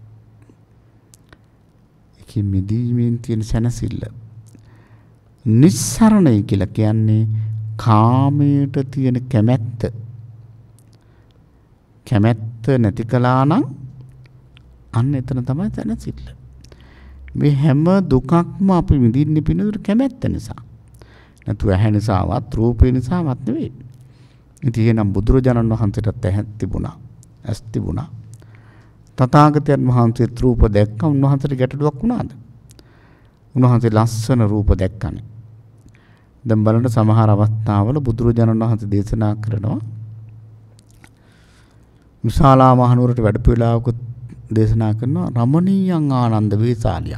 [SPEAKER 2] ඒකෙ මිදීමෙන් තියෙන සැනසෙල්ල. නිස්සරණය කියලා කියන්නේ කාමයට තියෙන කැමැත්ත. කැමැත්ත නැති කළා නම් අන්න එතන තමයි සැනසෙල්ල. මේ හැම දුකක්ම අපි විඳින්නේ පිනදුර කැමැත්ත නිසා. නැතු ඇහැ නිසාවත් රූපේ නිසාවත් නෙවෙයි. ඉතින් එහෙනම් බුදුරජාණන් වහන්සේටත් ඇහක් තිබුණා. ඇස් තිබුණා. තථාගතයන් වහන්සේ රූප දැක්ක උන්වහන්සේට ගැටලුවක් වුණාද? උන්වහන්සේ ලස්සන රූප දැක්කනේ. දැන් බලන්න සමහර අවස්ථාවල බුදුරජාණන් වහන්සේ දේශනා කරනවා විශාලා මහනුවරට වැඩපු වෙලාවක දේශනා කරනවා රමණීයං ආනන්ද වේසාලියං.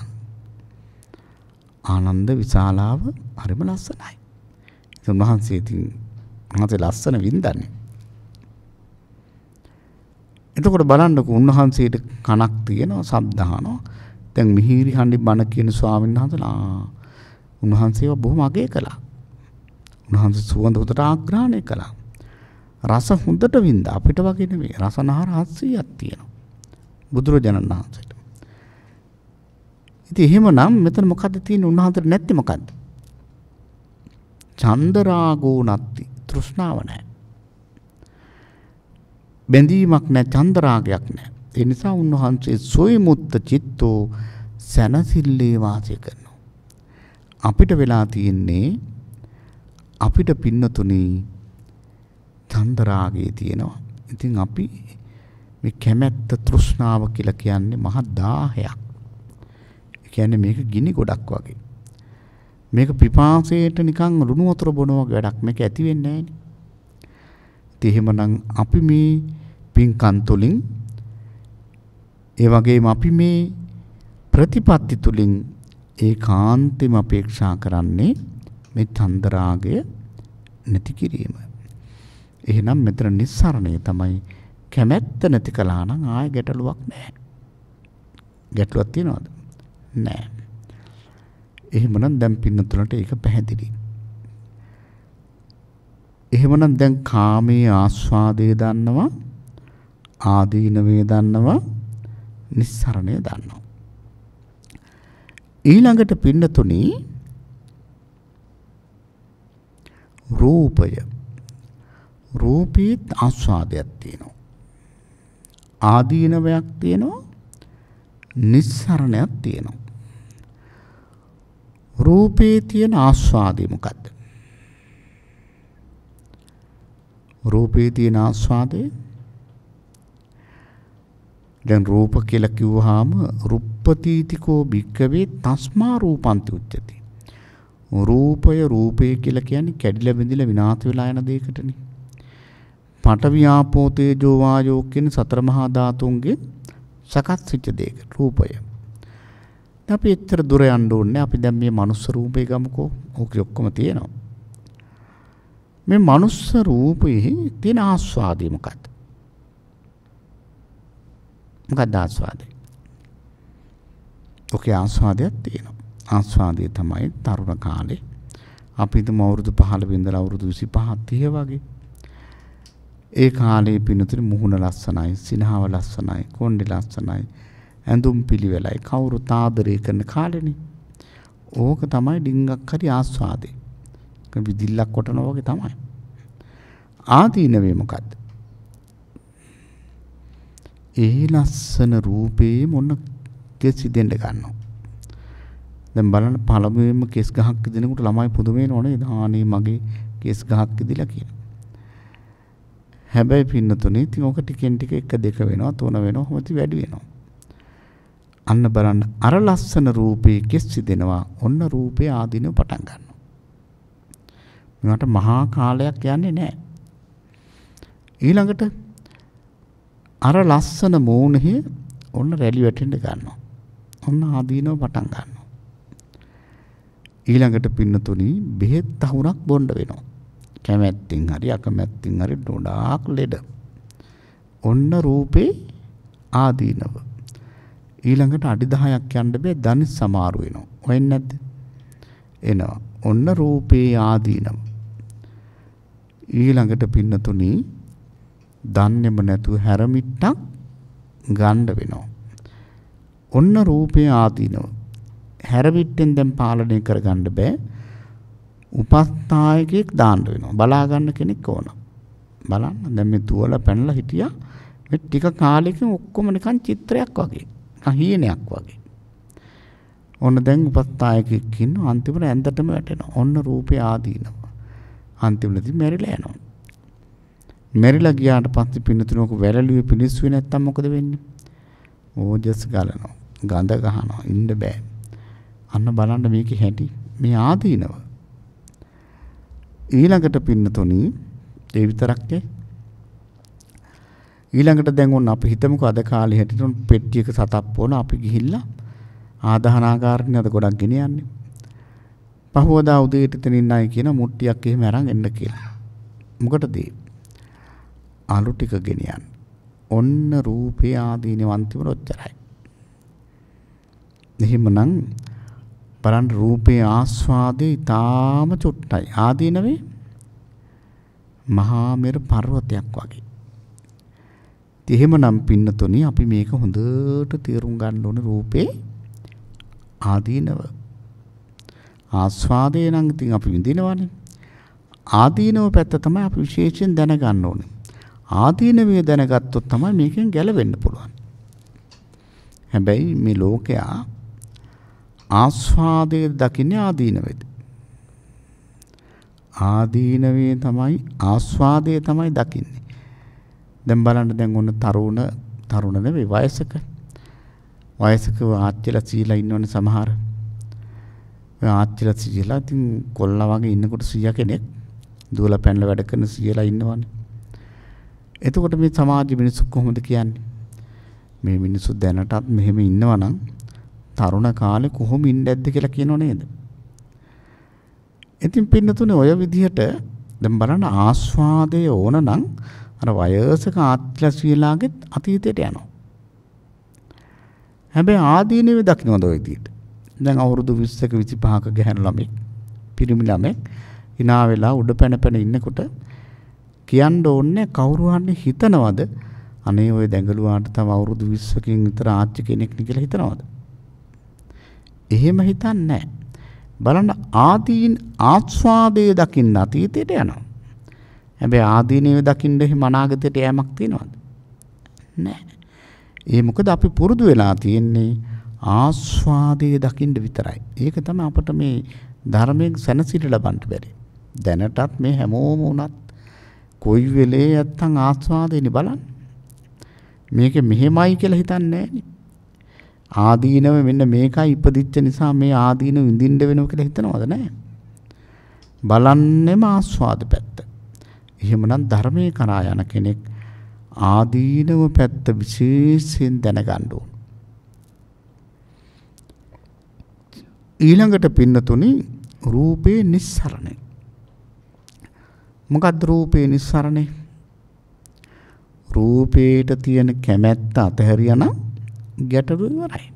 [SPEAKER 2] ආනන්ද විශාලාව හරිම ලස්සනයි. ඒ උන්වහන්සේ ඉතින් උන්වහන්සේ ලස්සන වින්දන්නේ. එතකොට බලන්නකො උන්වහන්සේට කනක් තියෙනවා, ශබ්ද අහනවා. දැන් මිහිරි හඬින් බණ කියන ස්වාමීන් වහන්සේලා උන්වහන්සේව බොහොම අගය කළා. උන්වහන්සේ සුවඳ හොඳට ආග්‍රහණය කළා. රස හොඳට වින්දා. අපිට වගේ නෙමෙයි. රසනහර හත්සියක් තියෙනවා බුදුරජාණන් වහන්සේට. ඉතින් එහෙමනම් මෙතන මොකද්ද තියෙන්නේ? උන්වහන්සේට නැත්තේ මොකද්ද? චන්දරාගෝ නැති තෘෂ්ණාව නැහැ. බැඳීමක් නැහැ, චන්දරාගයක් නැහැ. ඒ නිසා උන්වහන්සේ සොයිමුත්ත චිත්තෝ සනසිල්ලේ වාසය කරනවා. අපිට වෙලා තියෙන්නේ අපිට පින්නතුනි චන්දරාගය තියෙනවා. ඉතින් අපි මේ කැමැත්ත තෘෂ්ණාව කියලා කියන්නේ මහ දාහයක්. ඒ කියන්නේ මේක ගිනි ගොඩක් වගේ. මේක පිපාසයට නිකන් ලුණු වතුර බොන වගේ වැඩක්. මේක ඇති වෙන්නේ නැහැ නේ. එහෙමනම් අපි මේ පින්කම් තුලින් ඒ වගේම අපි මේ ප්‍රතිපත්ති තුලින් ඒකාන්තෙම අපේක්ෂා කරන්නේ මේ චන්දරාගය නැති කිරීම. එහෙනම් මෙතන නිස්සරණය තමයි කැමැත්ත නැති කළා නම් ආයෙ ගැටලුවක් නැහැ. ගැටලුවක් තියනවද? නැහැ. එහෙමනම් දැන් පින්නතුලට ඒක පැහැදිලි. එහෙමනම් දැන් කාමයේ ආස්වාදයේ දන්නවා, ආදීනවේ දන්නවා, නිස්සරණය දන්නවා. ඊළඟට පින්නතුනි රූපය. රූපීත් ආස්වාදයක් තියෙනවා. ආදීනවයක් තියෙනවා, නිස්සරණයක් තියෙනවා. රූපේ තියෙන ආස්වාදය මොකද්ද? රූපේ තියෙන ආස්වාදය දැන් රූප කියලා කිව්වහම රුප්පතිතිකෝ භික්කවේ තස්මා රූපන්ති උච්චති. රූපය රූපය කියලා කියන්නේ කැඩිලා බිඳිලා විනාශ වෙලා යන දෙයකටනේ. පඨවි ආපෝ තේජෝ වායෝ කියන සතර මහා ධාතුන්ගේ සකස් වෙච්ච දෙයක රූපය. අපි එච්චර දුර යන්න ඕනේ. අපි දැන් මේ මනුස්ස රූපේ ගමුකෝ. ඕකේ ඔක්කොම තියෙනවා. මේ මනුස්ස රූපයේ තියෙන ආස්වාදය මොකක්ද? මොකක්ද ආස්වාදය? ඔකේ ආස්වාදයක් තියෙනවා. ආස්වාදය තමයි තරුණ කාලේ අපි හිතමු අවුරුදු පහළොව ඉඳලා අවුරුදු විසිපහ තිහ වගේ. ඒ කාලේ පින්නතුනි මුහුණ ලස්සනයි, සිනහව ලස්සනයි, කොණ්ඩේ ලස්සනයි, ඇඳුම් පිළිවෙලයි, කවුරු තාදරය කරන කාලෙනේ. ඕක තමයි ඩිංගක් හරි ආස්වාදේ. විදිල්ලක් කොටනවා වගේ තමයි. ආදීනවේ මොකද්ද? ඒ ලස්සන රූපේ මොන කෙස් ඉදෙන්න ගන්නවා. දැන් බලන්න පළමුවෙන්ම කෙස් ගහක් ඉදෙනකොට ළමයි පුදුම වෙනවනේ. ආනේ මගේ කෙස් ගහක් ඉදිලා කියලා. හැබැයි පින්නතුනේ ඉතින් ඔක ටිකෙන් ටික එක දෙක වෙනවා තුන වෙනවා කොහොමද වැඩි වෙනවා. අන්න බලන්න අර ලස්සන රූපේ කෙස් ඉදෙනවා. ඔන්න රූපේ ආදීනව පටන් ගන්නවා. මේකට මහා කාලයක් යන්නේ නැහැ. ඊළඟට අර ලස්සන මූණෙහි ඔන්න රැලි වැටෙන්න ගන්නවා. ඔන්න ආදීනව පටන් ගන්නවා. ඊළඟට පින්නතුනි බෙහෙත් අහුරක් බොන්න වෙනවා. කැමැත්තෙන් හරි අකමැත්තෙන් හරි ඩොඩාක් ලෙඩ. ඔන්න රූපේ ආදීනව. ඊළඟට අඩි දහයක් යන්න බෑ දනිස් සමාරු වෙනවා. වෙන්නේ නැද්ද? එනවා. ඔන්න රූපේ ආදීනව. ඊළඟට පින්නතුනි දන්නේම නැතුව හැරමිට්ටක් ගන්න වෙනවා. ඔන්න රූපේ ආදීනව. හැරමිට්ටෙන් දැන් පාලනය කරගන්න බෑ. උපස්ථායකයෙක් දාන්න වෙනවා. බලා ගන්න කෙනෙක් ඕන. බලන්න දැන් මේ තුවල පැනලා හිටියා. මේ ටික කාලෙකින් ඔක්කොම නිකන් චිත්‍රයක් වගේ. හීනයක් වගේ. ඔන්න දැන් උපස්ථායකයෙක් ඉන්නවා. අන්තිමට ඇඳටම වැටෙනවා. ඔන්න රූපේ ආදීනව. අන්තිමටදී මැරිලා යනවා. මැරිලා ගියාට පස්සේ පින්නතුනක වැරළුවේ පිලිස්සුවේ නැත්තම් මොකද වෙන්නේ? ඕජස් ගලනවා. ගඳ ගහනවා. ඉන්න බෑ. අන්න බලන්න මේකේ හැටි. මේ ආදීනව. ඊළඟට පින්නතුනි ඒ විතරක් ඊළඟට දැන් ඔන්න අපි හිතමුකෝ අද කාලේ හැටියට ඔන්න පෙට්ටියක සතක් පොන අපි ගිහිල්ලා ආදාහනාගාරනේ අද ගොඩක් ගෙන යන්නේ. පහවදා උදේට එතනින් ආයි කියන මුට්ටියක් එහෙම අරන් එන්න කියලා. මොකටද? අලු ටික ගෙන යන්න. ඔන්න රූපේ ආදීනව අන්තිමට ඔච්චරයි. එහෙමනම් බලන්න රූපේ ආස්වාදේ ඊටාම චුට්ටයි. ආදීනවේ මහා මෙර පර්වතයක් වගේ. එහෙමනම් පින්නතුනි අපි මේක හොඳට තේරුම් ගන්න ඕනේ රූපේ ආදීනව. ආස්වාදේ නම් ඉතින් අපි විඳිනවනේ. ආදීනව පැත්ත තමයි අපි විශේෂයෙන් දැනගන්න ඕනේ. ආදීනවේ දැනගත්තොත් තමයි මේකෙන් ගැලවෙන්න පුළුවන්. හැබැයි මේ ලෝකයා ආස්වාදයේ දකින්නේ ආදීනවේද? ආදීනවේ තමයි ආස්වාදයේ තමයි දකින්නේ. දැන් බලන්න දැන් ඔන්න තරුණ තරුණ නෙවෙයි වයසක වයසක ආච්චිලා සීලා ඉන්නවනේ සමහර. ඔය ආච්චිලා සීලා ඉතින් කොල්ලා වගේ ඉන්නකොට සීයා කෙනෙක් දුවලා පැනලා වැඩ කරන සීලා ඉන්නවනේ. එතකොට මේ සමාජ මිනිස්සු කොහොමද කියන්නේ? මේ මිනිස්සු දැනටත් මෙහෙම ඉන්නවනම් තරුණ කාලේ කොහොම ඉන්න ඇද්ද කියලා කියනෝ නේද? ඉතින් පින්නතුනේ ඔය විදිහට දැන් බලන්න ආස්වාදයේ ඕන නම් අර වයසක ආත්ලස්විලාගෙත් අතීතයට යනවා. හැබැයි ආදීනවේ දකින්නද ඔය විදිහට. දැන් අවුරුදු විස්සක විසිපහක ගැහැණු ළමෙක් පිරිමි ළමෙක් hina වෙලා උඩ පැන පැන ඉන්නකොට කියන්න ඕනේ කවුරු හරි හිතනවද අනේ ඔය දැඟලුවාට තව අවුරුදු විස්සකින් විතර ආච්චි කෙනෙක් නේ කියලා හිතනවද? එහෙම හිතන්නේ නැහැ. බලන්න ආදීන් ආස්වාදයේ දකින්න අතීතයට යනවා. හැබැයි ආදීනවේ දකින්න එහෙම අනාගතයට යෑමක් තියනවද? නැහැ. ඒ මොකද අපි පුරුදු වෙලා තියෙන්නේ ආස්වාදයේ දකින්න විතරයි. ඒක තමයි අපිට මේ ධර්මයෙන් සැනසීම ලබන්න බැරි. දැනටත් මේ හැමෝම උනත් කොයි වෙලේ නැත්තම් ආස්වාදේනේ බලන්න. මේක මෙහෙමයි කියලා හිතන්නේ නැහැනේ. ආදීනව මෙන්න මේකයි ඉපදිච්ච නිසා මේ ආදීනව විඳින්න වෙනවා කියලා හිතනවද නැහැ? බලන්නෙම ආස්වාද පැත්ත. එහෙමනම් ධර්මයේ කරා යන කෙනෙක් ආදීනව පැත්ත විශේෂයෙන් දැනගන්න ඕන. ඊළඟට පින්නතුනි රූපේ නිස්සරණය. මොකද්ද රූපේ නිස්සරණය? රූපේට තියෙන කැමැත්ත අතහැරියා නම් ගැටලුව ඉවරයි.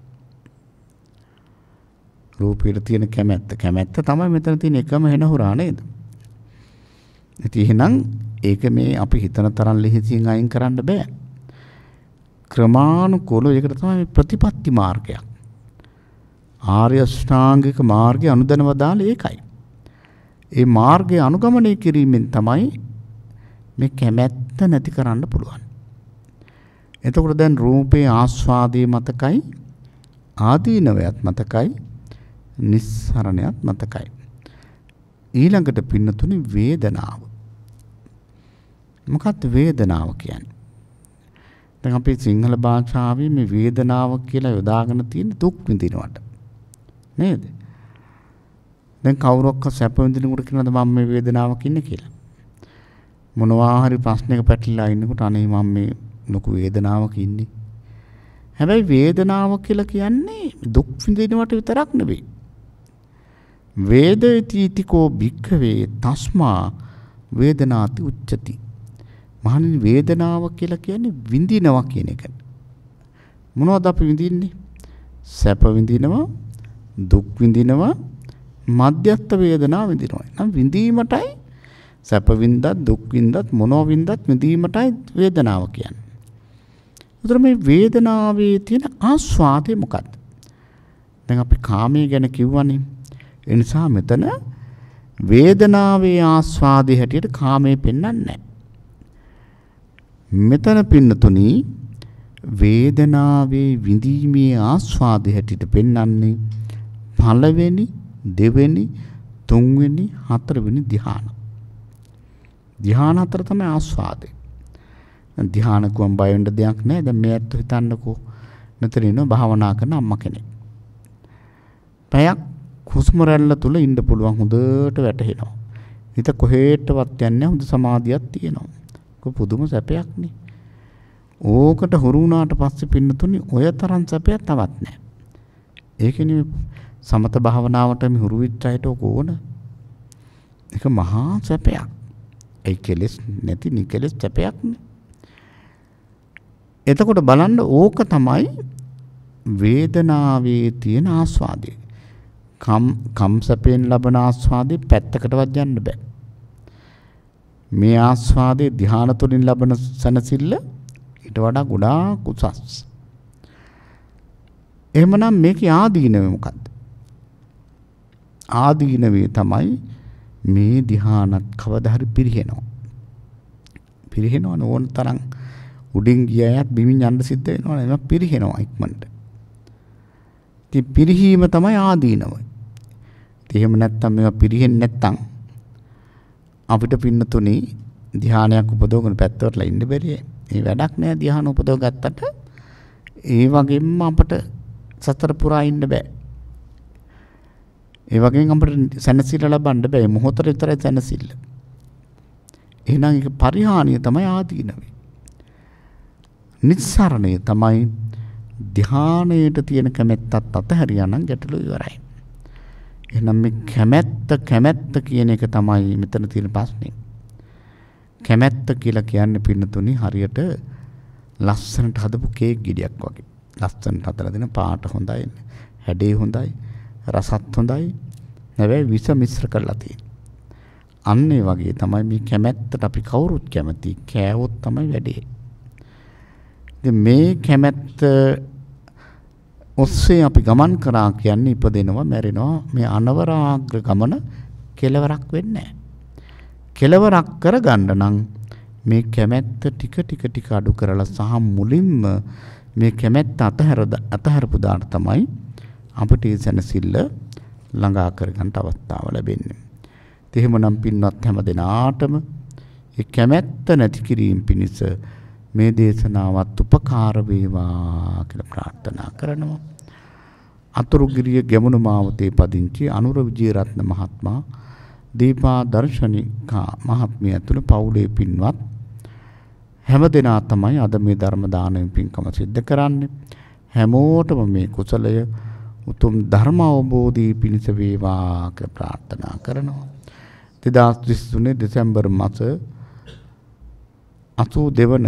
[SPEAKER 2] රූපේට තියෙන කැමැත්ත කැමැත්ත තමයි මෙතන තියෙන එකම වෙන හොරා නේද? ඉතින් එහෙනම් ඒක මේ අපි හිතන තරම් ලෙහෙසියෙන් අයින් කරන්න බෑ. ක්‍රමානුකූලව ඒකට තමයි ප්‍රතිපත්ති මාර්ගයක්. ආර්ය අෂ්ටාංගික මාර්ගය අනුදැනව දාලා ඒකයි. ඒ මාර්ගය අනුගමනය කිරීමෙන් තමයි මේ කැමැත්ත නැති කරන්න පුළුවන්. එතකොට දැන් රූපේ ආස්වාදයේ මතකයි, ආදීනවයත් මතකයි, නිස්සරණයත් මතකයි. ඊළඟට පින්නතුනි වේදනාව. මොකක්ද වේදනාව කියන්නේ? දැන් අපි සිංහල භාෂාවේ මේ වේදනාව කියලා යොදාගෙන තියෙන දුක් විඳිනවට. නේද? දැන් කවුරක්ක සැප විඳිනකොට කියනවාද මම මේ වේදනාවක් ඉන්නේ කියලා? මොනවා හරි ප්‍රශ්නයක පැටලලා ඉන්නකොට අනේ මම මේ ලොකු වේදනාවක ඉන්නේ. හැබැයි වේදනාව කියලා කියන්නේ දුක් විඳිනවට විතරක් නෙවෙයි. වේදිතීතිකෝ භික්ඛවේ තස්මා වේදනාති උච්චති. මහණෙනි වේදනාව කියලා කියන්නේ විඳිනවා කියන එක. මොනවද අපි විඳින්නේ? සැප විඳිනවා, දුක් විඳිනවා, මධ්‍යස්ථ වේදනා විඳිනවා. නම් විඳීමටයි සැප විඳත්, දුක් විඳත්, මොනවා විඳත් විඳීමටයි වේදනාව කියන්නේ. උතර මේ වේදනාවේ තියෙන ආස්වාදය මොකක්ද? දැන් අපි කාමයේ ගැන කිව්වනේ. ඒ නිසා මෙතන වේදනාවේ ආස්වාදයේ හැටියට කාමයේ පෙන්වන්නේ නැහැ. මෙතන පින්නතුනි වේදනාවේ විඳීමේ ආස්වාදයේ හැටියට පෙන්වන්නේ පළවෙනි, දෙවෙනි, තුන්වෙනි, හතරවෙනි ධ්‍යාන. ධ්‍යාන හතර තමයි ආස්වාදේ. ධ්‍යාන කුම් බය වෙන්න දෙයක් නැහැ. දැන් මේ ඇත්ත හිතන්නකෝ. මෙතන ඉන්න භාවනා කරන අම්මා කෙනෙක්. පැයක් හුස්ම රැල්ල තුල ඉන්න පුළුවන් හොඳට වැටහෙනවා. හිත කොහෙටවත් යන්නේ හොඳ සමාධියක් තියෙනවා. කො පුදුම සැපයක් නේ. ඕකට හුරු වුණාට පස්සේ පින්නතුනි ඔය තරම් සැපයක් තවත් නැහැ. ඒකනේ සමත භාවනාවට මේ හුරු වෙච්ච අයට ඕන. ඒක මහා සැපයක්. ඒ කෙලෙස් නැති නිකලෙස් සැපයක් නේ. එතකොට බලන්න ඕක තමයි වේදනාවේ තියෙන ආස්වාදය. කම් කම් සැපෙන් ලබන ආස්වාදේ පැත්තකටවත් යන්න බෑ. මේ ආස්වාදේ ධ්‍යාන තුලින් ලබන සනසිල්ල ඊට වඩා ගොඩාක් උසස්. එහෙමනම් මේකේ ආදීනව මොකද්ද? ආදීනවේ තමයි මේ ධ්‍යානත් කවදා හරි පිරිහෙනවා. පිරිහෙනවන ඕන තරම් උඩින් ගියයත් බිමින් යන්න සිද්ධ වෙනවා. ඒක පිරිහෙනවා ඉක්මනට. ඉතින් පිරිහීම තමයි ආදීනව. එහෙම නැත්තම් මේවා පිරිහෙන්නේ නැත්තම් අපිට පින්නතුනි ධ්‍යානයක් උපදවගෙන පැත්තවටලා ඉන්න බැරිය. ඒ වැඩක් නෑ ධ්‍යාන උපදව ගත්තට ඒ වගේම අපිට සතර පුරා ඉන්න බෑ. ඒ වගේම අපිට සැනසෙල්ල ලබන්න බෑ. මොහොතට විතරයි සැනසෙල්ල. එහෙනම් ඒක පරිහානිය තමයි ආදීනවේ. නිස්සරණය තමයි ධ්‍යානයට තියෙන කැමැත්තත් අතහැරියා නම් ගැටලුව ඉවරයි. එහෙනම් මේ කැමැත්ත කැමැත්ත කියන එක තමයි මෙතන තියෙන ප්‍රශ්නේ. කැමැත්ත කියලා කියන්නේ පින්නතුනි හරියට ලස්සනට හදපු කේක් ගෙඩියක් වගේ. ලස්සනට හදලා දෙන පාට හොඳයි, හැඩේ හොඳයි, රසත් හොඳයි. හැබැයි විස මිශ්‍ර කරලා තියෙන. අන්න ඒ වගේ තමයි මේ කැමැත්තට අපි කවුරුත් කැමති. කෑවොත් තමයි වැඩේ. ඉතින් මේ කැමැත්ත ඔස්සේ අපි ගමන් කරා කියන්නේ ඉපදෙනවා, මැරෙනවා. මේ අනවරාග්‍ර ගමන කෙලවරක් වෙන්නේ නැහැ. කෙලවරක් කරගන්න නම් මේ කැමැත්ත ටික ටික ටික අඩු කරලා සහ මුලින්ම මේ කැමැත්ත අතහැර අතහැරපු දාට තමයි අපිට ඒ සැනසෙල්ල ළඟා කරගන්න අවස්ථාව ලැබෙන්නේ. ඒ එහෙමනම් පින්වත් හැම දිනාටම ඒ කැමැත්ත නැති කිරීම පිණිස මේ දේශනාවත් උපකාර වේවා කියලා ප්‍රාර්ථනා කරනවා. අතුරුගිරිය ගැමුණු මාවතේ පදිංචි අනුර විජේරත්න මහත්මයා, දීපා දර්ශනිකා මහත්මිය ඇතුළු පවුලේ පින්වත් හැම දෙනා තමයි අද මේ ධර්ම දානයෙන් පින්කම සිද්ධ කරන්නේ. හැමෝටම මේ කුසලය උතුම් ධර්ම අවබෝධී පිණිස වේවා කියලා ප්‍රාර්ථනා කරනවා. දෙදාස් විසිතුනේ දෙසැම්බර් මාස අසූ දෙවන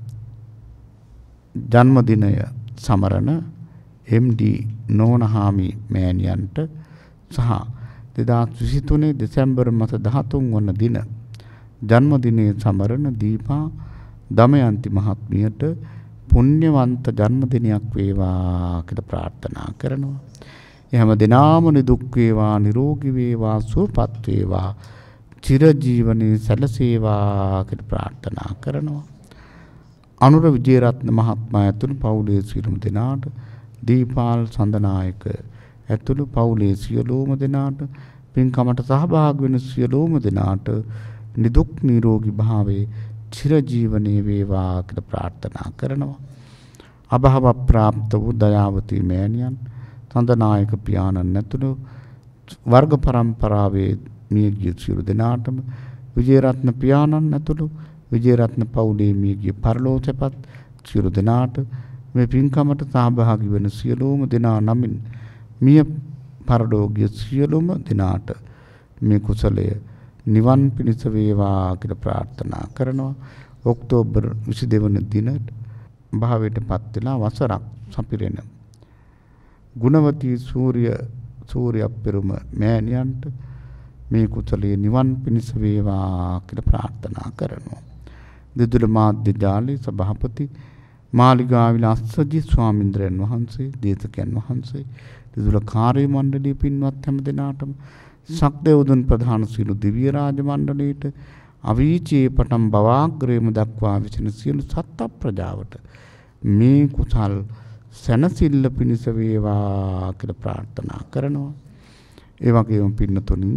[SPEAKER 2] ජන්මදිනය සමරන එම්.ඩී. නෝනහාමි මෑණියන්ට සහ දෙදාස් විසිතුනේ දෙසැම්බර් මාස දහතුන් වන දින ජන්මදිනයේ සමරන දීපා දමයන්ති මහත්මියට පුණ්‍යවන්ත ජන්මදිනයක් වේවා කියලා ප්‍රාර්ථනා කරනවා. එහෙම දිනාම නිදුක් වේවා, නිරෝගී වේවා, සුවපත් වේවා, චිරජීවනයේ සැලසේවා කියලා ප්‍රාර්ථනා කරනවා. අනුර විජේරත්න මහත්මයා ඇතුළු පවුලේ සියලුම දෙනාට, දීපාල් සඳනායක ඇතුළු පවුලේ සියලුම දෙනාට, පින්කමට සහභාගී වෙන සියලුම දෙනාට නිදුක් නිරෝගී භාවයේ චිරජීවනයේ වේවා කියලා ප්‍රාර්ථනා කරනවා. අභව ප්‍රාප්ත වූ දයාවතී මෑණියන්, සඳනායක පියාණන් ඇතුළු වර්ග පරම්පරාවේ මියගිය සියලු දෙනාටම, විජේරත්න පියාණන් ඇතුළු විජේරත්න පවුලේ මියගිය පරලෝකසපත් සියලු දෙනාට, මේ පින්කමට සහභාගී වෙන සියලුම දෙනා නමින් මිය පරලෝකීය සියලුම දෙනාට මේ කුසලය නිවන් පිණිස වේවා කියලා ප්‍රාර්ථනා කරනවා. ඔක්තෝබර් විසිදෙනි වන දිනට භාවයට පත් වෙලා වසරක් සපිරෙන ගුණවතී සූර්ය සූර්ය පෙරුම මෑණියන්ට මේ කුසලයේ නිවන් පිණිස වේවා කියලා ප්‍රාර්ථනා කරනවා. දෙදුල මාධ්‍ය ජාලයේ සභාපති මාලිගාවිල අස්සජි ස්වාමීන්ද්‍රයන් වහන්සේ, දේශකයන් වහන්සේ, දෙදුල කාර්ය මණ්ඩලයේ පින්වත් හැම දෙනාටම, සක්දේවදුන් ප්‍රධාන සියලු දිව්‍ය රාජ මණ්ඩලයට, අවීචයේ පටන් බවාග්‍රේම දක්වා විසින සියලු සත්ත්ව ප්‍රජාවට මේ කුසල් සැනසෙල්ල පිණිස වේවා කියලා ප්‍රාර්ථනා කරනවා. ඒ වගේම පින්නතුනි,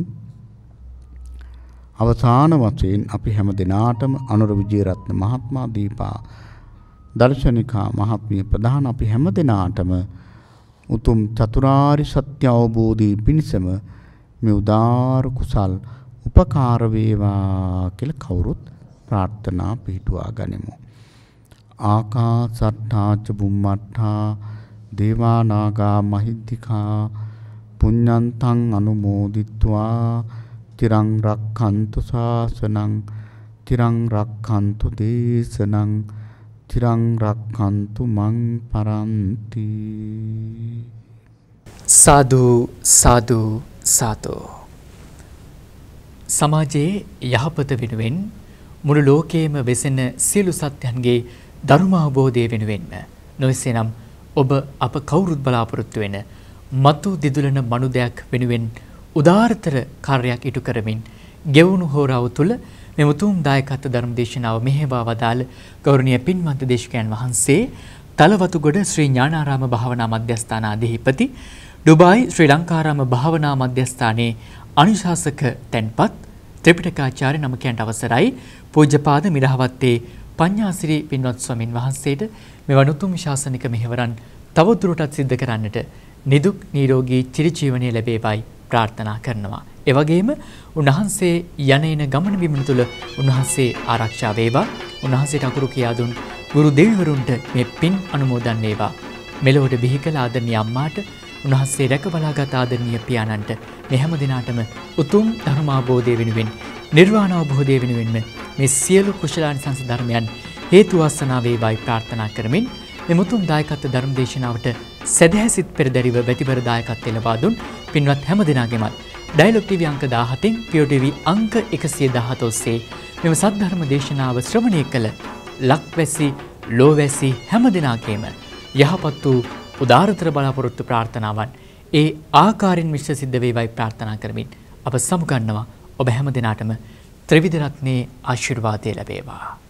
[SPEAKER 2] අවසාන වශයෙන් අපි හැම දිනාටම අනුර විජේරත්න මහත්මයා, දීපා දර්ශනිකා මහත්මිය ප්‍රධාන අපි හැම දිනාටම උතුම් චතුරාර්ය සත්‍ය අවබෝධී පිණිසම මේ උදාර කුසල් උපකාර වේවා කියලා කවුරුත් ප්‍රාර්ථනා පිටුවා ගනිමු. ආකාසට්ඨා ච බුම්මට්ඨා දේවා නාග මහිද්దికා පුඤ්ඤන්තං අනුමෝදිත්වා තිරං රක්ඛන්තු ශාසනං තිරං රක්ඛන්තු දේශනං තිරං රක්ඛන්තු මං පරන්ති.
[SPEAKER 1] සාදු සාදු සාදු. සමාජයේ යහපත වෙනුවෙන් මුළු ලෝකයේම වෙසෙන සියලු සත්‍යයන්ගේ ධර්ම අවබෝධය වෙනුවෙන්ම නොවේසෙනම් ඔබ අප කවුරුත් බලාපොරොත්තු වෙන මතු දිදුලන මනුදයක් වෙනුවෙන් උදාාරතර කාර්යයක් ඉටු කරමින් ගෙවුණු හෝරාව තුළ මෙම උතුම් දායකත්ව ධර්ම දේශනාව මෙහෙවා වදාළ ගෞරවනීය පින්වන්ත දේශකයන් වහන්සේ, තලවතුගොඩ ශ්‍රී ඥානාරාම භාවනා මධ්‍යස්ථානාධිපති, ඩුබායි ශ්‍රී ලංකාරාම භාවනා මධ්‍යස්ථානයේ අනුශාසක තැන්පත් ත්‍රිපිටකාචාර්ය නමකයන්ට අවසරයි පූජ්‍යපාද මිරහවත්තේ පඤ්ඤාසිරි පින්වත් ස්වාමින් වහන්සේට මෙවන් උතුම් ශාසනික මෙහෙවරන් තවදුරටත් සිද්ධ කරන්නට නිදුක් නිරෝගී චිරජීවනය ලැබේවයි ප්‍රාර්ථනා කරනවා. ඒ වගේම උන්වහන්සේ යන එන ගමන බිමන තුළ උන්වහන්සේ ආරක්ෂා වේවා. උන්වහන්සේට අකුරු කියා දුන් ගුරු දෙවිවරුන්ට මේ පින් අනුමෝදන් වේවා. මෙලොවට බිහි කළ ආදරණීය අම්මාට, උන්වහන්සේ රැකබලාගත් ආදරණීය පියාණන්ට, මේ හැම දිනාටම උතුම් ධර්මාභෝධය වෙනුවෙන්, නිර්වාණ අවබෝධය වෙනුවෙන්ම මේ සියලු කුශලානිසංස ධර්මයන් හේතු වාසනා වේවායි ප්‍රාර්ථනා කරමින් මේ මුතුම් දායකත්ව ධර්ම දේශනාවට සදහැසිත පෙරදරිව වැතිබර දායකත්වය ලබා දුන් පින්වත් හැම දිනාගෙමත් ඩයලොග් ටීවී අංක දාහතෙන් පියෝ ටීවී අංක එකසිය දහත ඔස්සේ මෙම සද්ධර්ම දේශනාව ශ්‍රවණය කළ ලක්වැසි ලෝවැසි හැම දිනාගේම යහපත් වූ උදාරතර බලාපොරොත්තු ප්‍රාර්ථනාවන් ඒ ආකාරයෙන් මිශ්‍ර සිද්ධ වේවායි ප්‍රාර්ථනා කරමින් අප සමුගන්නවා. ඔබ හැම දිනාටම ත්‍රිවිධ රත්නයේ ආශිර්වාදය ලැබේවා.